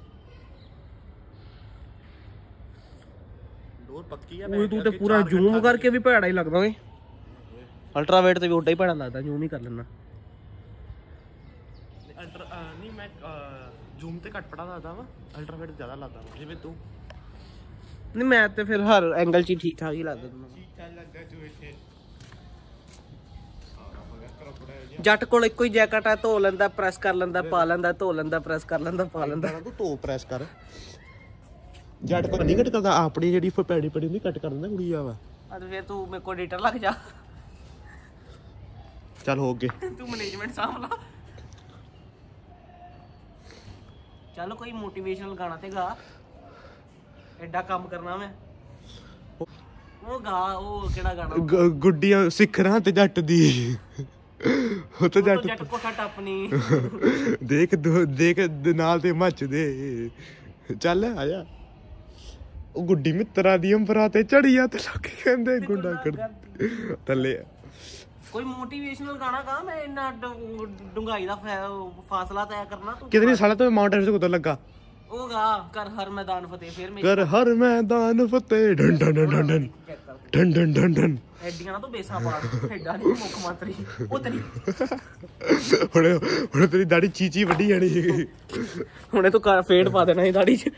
S1: ਡੋਰ ਪੱਕੀ ਆ
S2: ਉਹ ਤੂੰ ਤੇ ਪੂਰਾ ਜ਼ੂਮ ਕਰਕੇ ਵੀ ਭੈੜਾ ਹੀ ਲੱਗਦਾ ਓਏ ਅਲਟਰਾ ਵਾਈਡ ਤੇ ਵੀ ਉੱਡਾ ਹੀ ਭੈੜਾ ਲੱਗਦਾ ਜ਼ੂਮ ਹੀ ਕਰ ਲੈਣਾ
S1: ਅਲਟਰਾ ਨਹੀਂ ਮੈਂ ਜ਼ੂਮ ਤੇ ਘੱਟ ਪੜਾ ਲੱਗਦਾ ਵਾ ਅਲਟਰਾ ਵਾਈਡ ਜ਼ਿਆਦਾ ਲੱਗਦਾ ਵਾ ਜਿਵੇਂ ਤੂੰ
S2: ਨਹੀਂ ਮੈਂ ਤੇ ਫਿਰ ਹਰ ਐਂਗਲ 'ਚ ਹੀ ਠੀਕ ਠਾਕ ਹੀ ਲੱਗਦਾ ਤੈਨੂੰ
S1: ਠੀਕ ਠਾਕ ਲੱਗਾ ਜੋ ਇੱਥੇ
S2: ਜੱਟ ਕੋਲ ਇੱਕੋ ਹੀ ਜੈਕਟ ਹੈ, ਧੋ ਲੈਂਦਾ ਪ੍ਰੈਸ ਕਰ ਲੈਂਦਾ ਪਾ ਲੈਂਦਾ, ਧੋ ਲੈਂਦਾ ਪ੍ਰੈਸ ਕਰ ਲੈਂਦਾ ਪਾ ਲੈਂਦਾ।
S1: ਤੂੰ ਧੋ ਪ੍ਰੈਸ ਕਰ, ਜੱਟ ਕੋਲ ਨਹੀਂ ਕੱਟ ਕਰਦਾ, ਆਪਣੀ ਜਿਹੜੀ ਪੈੜੀ ਪੜੀ ਹੁੰਦੀ ਕੱਟ ਕਰ ਦਿੰਦਾ ਕੁੜੀ ਆ ਵਾ।
S2: ਅੱਜ ਫਿਰ ਤੂੰ ਮੇਰੇ ਕੋਲ ਐਡੀਟਰ ਲੱਗ ਜਾ।
S1: ਚੱਲ ਹੋ ਗਏ,
S2: ਤੂੰ ਮੈਨੇਜਮੈਂਟ ਸਾਂਭ ਲਾ। ਚੱਲ ਕੋਈ ਮੋਟੀਵੇਸ਼ਨਲ ਗਾਣਾ ਤੇ ਗਾ, ਐਡਾ ਕੰਮ ਕਰਨਾ ਮੈਂ। ਉਹ ਗਾ, ਉਹ ਕਿਹੜਾ ਗਾਣਾ?
S1: ਗੁੱਡੀਆਂ ਸਿੱਖਰਾਂ ਤੇ ਜੱਟ ਦੀ, ਉਹ ਤਾਂ ਜੱਟ
S2: ਜੱਟ ਕੋਠਾ ਟੱਪਣੀ
S1: ਦੇਖ ਦੇਖ ਨਾਲ ਤੇ ਮੱਚਦੇ। ਚੱਲ ਆ ਜਾ। ਉਹ ਗੁੱਡੀ ਮਿੱਤਰਾਂ ਦੀ ਅੰਬਰਾਂ ਤੇ ਚੜੀਆਂ ਤੇ ਲੋਕੀ ਕਹਿੰਦੇ ਗੁੰਡਾ ਕਰ ਥੱਲੇ।
S2: ਕੋਈ ਮੋਟੀਵੇਸ਼ਨਲ ਗਾਣਾ ਗਾ, ਮੈਂ ਇੰਨਾ ਡੂੰਘਾਈ ਦਾ ਫਾਸਲਾ ਤੈਅ ਕਰਨਾ। ਤੂੰ
S1: ਕਿਤਨੀ ਸਾਲਾ ਤੋਂ ਮਾਊਂਟ ਐਵਰੈਸਟ ਕੁੱਤਰ ਲੱਗਾ।
S2: ਉਹ ਗਾ ਕਰ ਹਰ ਮੈਦਾਨ ਫਤਿਹ, ਫਿਰ
S1: ਕਰ ਹਰ ਮੈਦਾਨ ਫਤਿਹ, done done done done done done done done.
S2: ਐਡੀਆਂ ਨਾ ਤੂੰ ਬੇਸਾਂ ਪਾ, ਐਡਾ ਨਹੀਂ ਮੁੱਖ ਮੰਤਰੀ ਉਹ ਤੇਰੀ।
S1: ਹੁਣ ਹੁਣ ਤੇਰੀ ਦਾੜੀ ਚੀਚੀ ਵੱਡੀ ਜਾਣੀ,
S2: ਹੁਣੇ ਤੂੰ ਫੇਡ ਪਾ ਦੇਣਾ ਇਹ ਦਾੜੀ 'ਚ।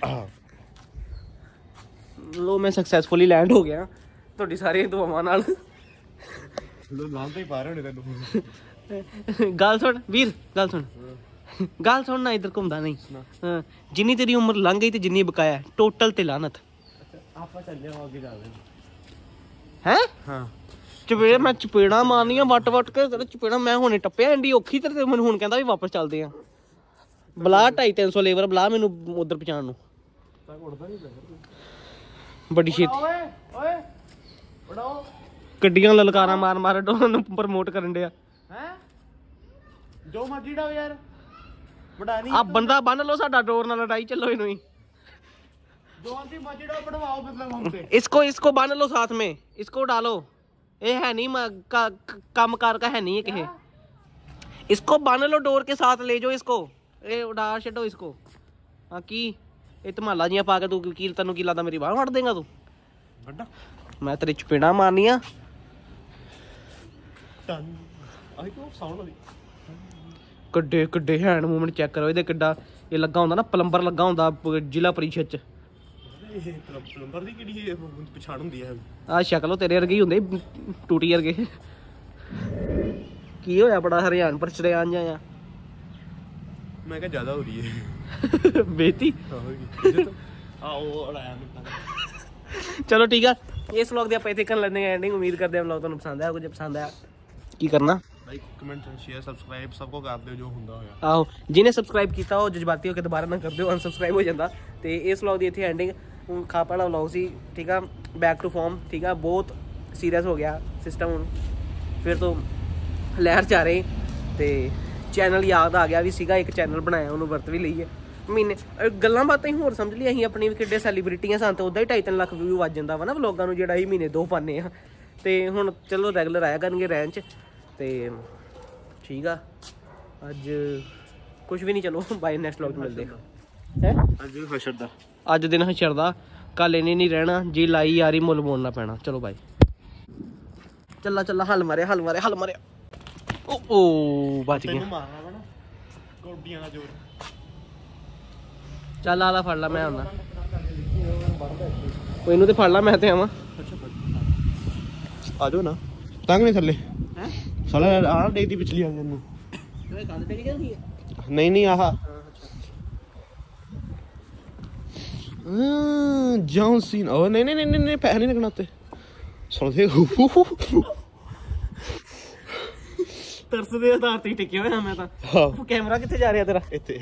S2: ਲੋ ਮੈਂ ਸਕਸੈਸਫੁਲੀ ਲੈਂਡ ਹੋ ਗਿਆ ਤੁਹਾਡੀ ਸਾਰੀਆਂ ਦੁਆਵਾਂ ਨਾਲ।
S1: ਨਾਲ ਤਾਂ ਹੀ ਪਾ ਰਹੇ ਹੋਣੇ ਤੈਨੂੰ।
S2: ਗੱਲ ਸੁਣ ਵੀਰ, ਗੱਲ ਸੁਣ, ਗੱਲ ਸੁਣ ਨਾ, ਇੱਧਰ ਘੁੰਮਦਾ ਨਹੀਂ। ਹਾਂ, ਜਿੰਨੀ ਤੇਰੀ ਉਮਰ ਲੰਘ ਗਈ ਤੇ ਜਿੰਨੀ ਬਕਾਇਆ ਟੋਟਲ ਤੇ ਲਾਨਤ।
S1: ਆਪਾਂ ਚੱਲੇ ਅੱਗੇ ਜਾਂਦੇ
S2: ਹੈ।
S1: ਹਾਂ
S2: ਚਪੇੜ ਮੈਂ ਚਪੇੜਾਂ ਮਾਰਨੀਆਂ ਵੱਟ ਵੱਟ ਕੇ ਤੇਰੇ ਚਪੇੜਾਂ। ਮੈਂ ਹੁਣੇ ਟੱਪਿਆ ਐਂਡੀ ਔਖੀ ਤੇ ਮੈਨੂੰ ਹੁਣ ਕਹਿੰਦਾ ਵੀ ਵਾਪਸ ਚੱਲਦੇ ਆ। ਬੁਲਾ ਢਾਈ ਤਿੰਨ ਸੌ ਲੇਬਰ ਬੁਲਾ ਮੈਨੂੰ ਉਧਰ ਪਹੁੰਚਾਉਣ ਨੂੰ। ਬੜੀ ਛੇਤੀ ਗੱਡੀਆਂ ਲਲਕਾਰਾਂ ਮਾਰ ਮਾਰ ਉਹਨੂੰ ਪ੍ਰਮੋਟ ਕਰਨ ਡਿਆ।
S1: ਹੈ ਜੋ ਮਰਜੀ ਡਾਓ ਯਾਰ, ਬੜਾ ਨਹੀਂ
S2: ਆ ਬੰਦਾ ਬੰਨ ਲਓ ਸਾਡਾ ਡੋਰ ਨਾਲ ਲੜਾਈ ਚੱਲੋ ਇਹਨੂੰ ਹੀ।
S1: जो आंटी मजीड़ा बढ़वाओ मतलब हमसे।
S2: इसको इसको बांध लो साथ में, इसको डालो। ये है नहीं का, काम कार का है नहीं है कहे। इसको बांध लो डोर के साथ, ले जाओ इसको, ये उड़ा छो इसको। हाँ की ये धमाला जियां पा के तू की तेनों की लगता मेरी बांह फड़ देगा तू?
S1: बड़ा
S2: मैं तेरी चपेड़ा मारनिया। कड्डे कड्डे हैंड मूवमेंट चेक करो ਇਹਦੇ ਕਿੱਡਾ ਇਹ ਲੱਗਾ ਹੁੰਦਾ ਨਾ, ਪਲੰਬਰ ਲੱਗਾ ਹੁੰਦਾ ਜ਼ਿਲ੍ਹਾ ਪਰਿਸ਼ਦ ਚ।
S1: ਇਹ ਪਲੰਬਰ ਦੀ ਕਿਹੜੀ ਪਛਾਣ ਹੁੰਦੀ ਹੈ?
S2: ਆ ਸ਼ਕਲੋਂ ਤੇਰੇ ਵਰਗੇ ਹੀ ਹੁੰਦੇ, ਟੂਟੀ ਵਰਗੇ। ਕੀ ਹੋਇਆ ਬੜਾ ਹਰਿਆਣ ਪਰ ਚੜਿਆਣ ਜਾਇਆ?
S1: ਮੈਂ ਕਿਹਾ ਜ਼ਿਆਦਾ ਹੋ ਰਹੀ ਹੈ
S2: ਬੇਤੀ।
S1: ਆਓ ਅੜਾਇਆ ਮੈਨੂੰ।
S2: ਚਲੋ ਠੀਕ ਆ, ਇਸ ਵਲੌਗ ਦੀ ਆਪਾਂ ਇੱਥੇ ਕਰਨ ਲੈਂਦੇ ਹਾਂ ਐਂਡਿੰਗ। ਉਮੀਦ ਕਰਦੇ ਹਾਂ ਵਲੌਗ ਤੁਹਾਨੂੰ ਪਸੰਦ ਆਇਆ। ਕੁਝ ਪਸੰਦ ਆਇਆ ਕੀ ਕਰਨਾ?
S1: ਲਾਈਕ ਕਮੈਂਟ ਸ਼ੇਅਰ ਸਬਸਕ੍ਰਾਈਬ ਸਭ ਕੁਝ ਕਰ ਦਿਓ ਜੋ ਹੁੰਦਾ ਹੋਇਆ।
S2: ਆਹੋ, ਜਿਹਨੇ ਸਬਸਕ੍ਰਾਈਬ ਕੀਤਾ ਉਹ ਜਜ਼ਬਾਤੀ ਹੋ ਕੇ ਦੁਬਾਰਾ ਨਾ ਕਰ ਦਿਓ, ਅਨਸਬਸਕ੍ਰਾਈਬ ਹੋ ਜਾਂਦਾ। ਤੇ ਇਸ ਵਲੌਗ ਦੀ ਇੱਥੇ ਐਂਡਿੰਗ। ਖਾਪ ਵਾਲਾ ਵਲੌਗ ਸੀ, ਠੀਕ ਆ, ਬੈਕ ਟੂ ਫਾਰਮ, ਠੀਕ ਆ। ਬਹੁਤ ਸੀਰੀਅਸ ਹੋ ਗਿਆ ਸਿਸਟਮ, ਹੁਣ ਫਿਰ ਤੋਂ ਲਹਿਰ ਚ ਆ ਰਹੇ। ਤੇ ਚੈਨਲ ਯਾਦ ਆ ਗਿਆ ਵੀ ਸੀਗਾ, ਇੱਕ ਚੈਨਲ ਬਣਾਇਆ, ਉਹਨੂੰ ਵਰਤ ਵੀ ਲਈਏ। ਮਹੀਨੇ ਗੱਲਾਂ ਬਾਤਾਂ ਹੀ ਹੋਰ ਸਮਝ ਲਈ ਅਸੀਂ ਆਪਣੀ ਵੀ ਕਿੱਡੇ ਸੈਲੀਬ੍ਰਿਟੀਆਂ ਸਾਨੂੰ ਤਾਂ ਉੱਦਾਂ ਹੀ ਢਾਈ ਤਿੰਨ ਲੱਖ ਵਿਊ ਵੱਜ ਜਾਂਦਾ ਵਾ ਨਾ ਵਲੋਗਾਂ ਨੂੰ, ਜਿਹੜਾ ਅਸੀਂ ਮਹੀਨੇ ਦੋ ਪਾਉਂਦੇ ਆ। ਤੇ ਹੁਣ ਚਲੋ ਰੈਗੂਲਰ ਆਇਆ ਕਰਨਗੇ ਰਹਿਣ 'ਚ। ਤੇ ਠੀਕ ਆ, ਅੱਜ ਕੁਛ ਵੀ ਨਹੀਂ, ਚਲੋ ਬਾਏ, ਨੈਕਸਟ ਵਲੌਗ 'ਚ ਮਿਲਦੇ ਹੈ।
S1: ਅੱਜ ਹਸ਼ਰ ਦਾ
S2: ਅੱਜ ਦਿਨ ਹਸ਼ਰ ਦਾ, ਕੱਲ ਇਹਨੇ ਨਹੀਂ ਰਹਿਣਾ ਜੀ, ਲਾਈ ਯਾਰੀ ਮੁੱਲ ਬੋਲਣਾ ਪੈਣਾ। ਚਲੋ ਬਾਏ। ਚੱਲਾ ਚੱਲਾ, ਹੱਲ ਮਾਰਿਆ ਹੱਲ ਮਾਰਿਆ ਹੱਲ ਮਾਰਿਆ। ਓ ਓ ਬਚ ਗਿਆ।
S1: ਮਾਰਨਾ ਵਾ ਨਾ ਗੋਡੀਆਂ ਦਾ ਜ਼ੋਰ।
S2: ਚੱਲ ਆਲਾ ਫੜ ਲਾ, ਮੈਂ ਆਉਣਾ। ਕੋਈ ਇਹਨੂੰ ਤੇ ਫੜ ਲਾ, ਮੈਂ ਤੇ ਆਵਾਂ।
S1: ਆ ਜਾਓ ਨਾ, ਤੰਗ ਨਹੀਂ ਥੱਲੇ ਸਾਲਾ ਆਹ ਦੇਖਦੀ ਪਿਛਲੀ ਆ ਨੂੰ। ਨਹੀਂ ਨਹੀਂ ਆਹ ਜੌਨਸਨ। ਉਹ ਨਹੀਂ ਨਹੀਂ ਨਹੀਂ ਨਹੀਂ ਪੈਸੇ ਨਹੀਂ ਲੱਗਣਾ ਉੱਤੇ। ਸੁਣਦੇ
S2: ਤਰਸ ਦੇ ਆਧਾਰ ਤੇ ਟਿਕਿਆ ਹੋਇਆ ਮੈਂ ਤਾਂ। ਕੈਮਰਾ ਕਿੱਥੇ ਜਾ ਰਿਹਾ ਤੇਰਾ?
S1: ਇੱਥੇ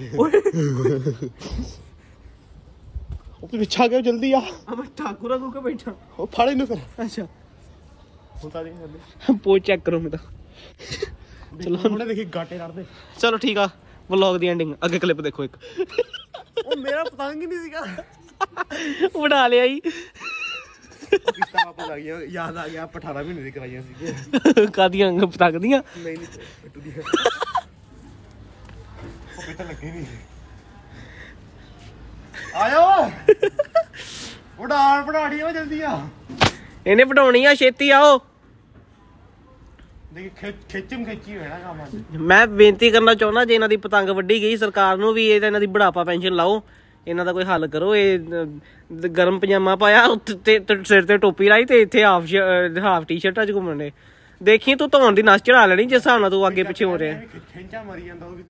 S1: ਉਹ ਪਿੱਛਾ ਗਿਆ ਜਲਦੀ ਆ।
S2: ਮੈਂ ਠਾਕੁਰਾ ਕੋ ਕੇ ਬੈਠਾ।
S1: ਉਹ ਫੜ ਇਹਨੂੰ ਫਿਰ।
S2: ਅੱਛਾ
S1: ਹੁਣ ਤਾਂ ਦੇ
S2: ਪੋਜ ਚੈੱਕ ਕਰੋ ਮੈਂ ਤਾਂ।
S1: ਚਲੋ ਹੁਣੇ ਦੇਖੀ ਗਾਟੇ ਕੱਢਦੇ।
S2: ਚਲੋ ਠੀਕ ਆ, ਵਲੌਗ ਦੀ ਐਂਡਿੰਗ। ਅੱਗੇ ਕਲਿੱਪ ਦੇਖੋ ਇੱਕ।
S1: ਉਹ ਮੇਰਾ ਪਤੰਗ ਹੀ ਨਹੀਂ ਸੀਗਾ,
S2: ਬਣਾ ਲਿਆ ਜੀ।
S1: ਕਿਸ਼ਤਾਂ ਵਾਪਸ ਆ ਗਈਆਂ, ਯਾਦ ਆ ਗਿਆ ਅਠਾਰਾਂ ਮਹੀਨੇ ਦੀ ਕਰਾਈਆਂ ਸੀਗੀਆਂ।
S2: ਕਾਦੀਆਂ ਪਤੰਗ ਦੀਆਂ?
S1: ਨਹੀਂ ਨਹੀਂ ਪਿੱਟੂ ਦੀ। ਉਹ ਪਿੱਟ ਲੱਗੀ ਨਹੀਂ। ਆਇਓ ਉਡਾਣ ਪੜਾੜੀ ਹੋ ਜਲਦੀ ਆ।
S2: ਇਹਨੇ ਪੜਾਉਣੀ ਆ, ਛੇਤੀ ਆਓ।
S1: ਦੇਖ ਖਿੱਚਮ ਖਿੱਚੀ ਹੋਣਾ ਕੰਮ।
S2: ਮੈਂ ਬੇਨਤੀ ਕਰਨਾ ਚਾਹੁੰਦਾ, ਜੇ ਇਹਨਾਂ ਦੀ ਪਤੰਗ ਵੱਢੀ ਗਈ, ਸਰਕਾਰ ਨੂੰ ਵੀ ਇਹ ਇਹਨਾਂ ਦੀ ਬੁਢਾਪਾ ਪੈਨਸ਼ਨ ਲਾਓ, ਇਹਨਾਂ ਦਾ ਕੋਈ ਹੱਲ ਕਰੋ। ਇਹ ਗਰਮ ਪਜਾਮਾ ਪਾਇਆ, ਉੱਤੇ ਸਿਰ ਤੇ ਟੋਪੀ ਲਾਈ ਤੇ ਇੱਥੇ ਹਾਫ ਹਾਫ ਟੀ ਸ਼ਰਟਾਂ 'ਚ ਘੁੰਮਣ ਦੇ। ਦੇਖੀ ਤੂੰ ਧੌਣ ਦੀ ਨਸ ਚੜਾ ਲੈਣੀ ਜਿਸ ਹਿਸਾਬ ਨਾਲ ਤੂੰ ਅੱਗੇ ਪਿੱਛੇ ਹੋ ਰਿਹਾ
S1: ਖਿੱਚਾ ਮਾਰੀ ਜਾਂਦਾ ਉਹ ਵੀ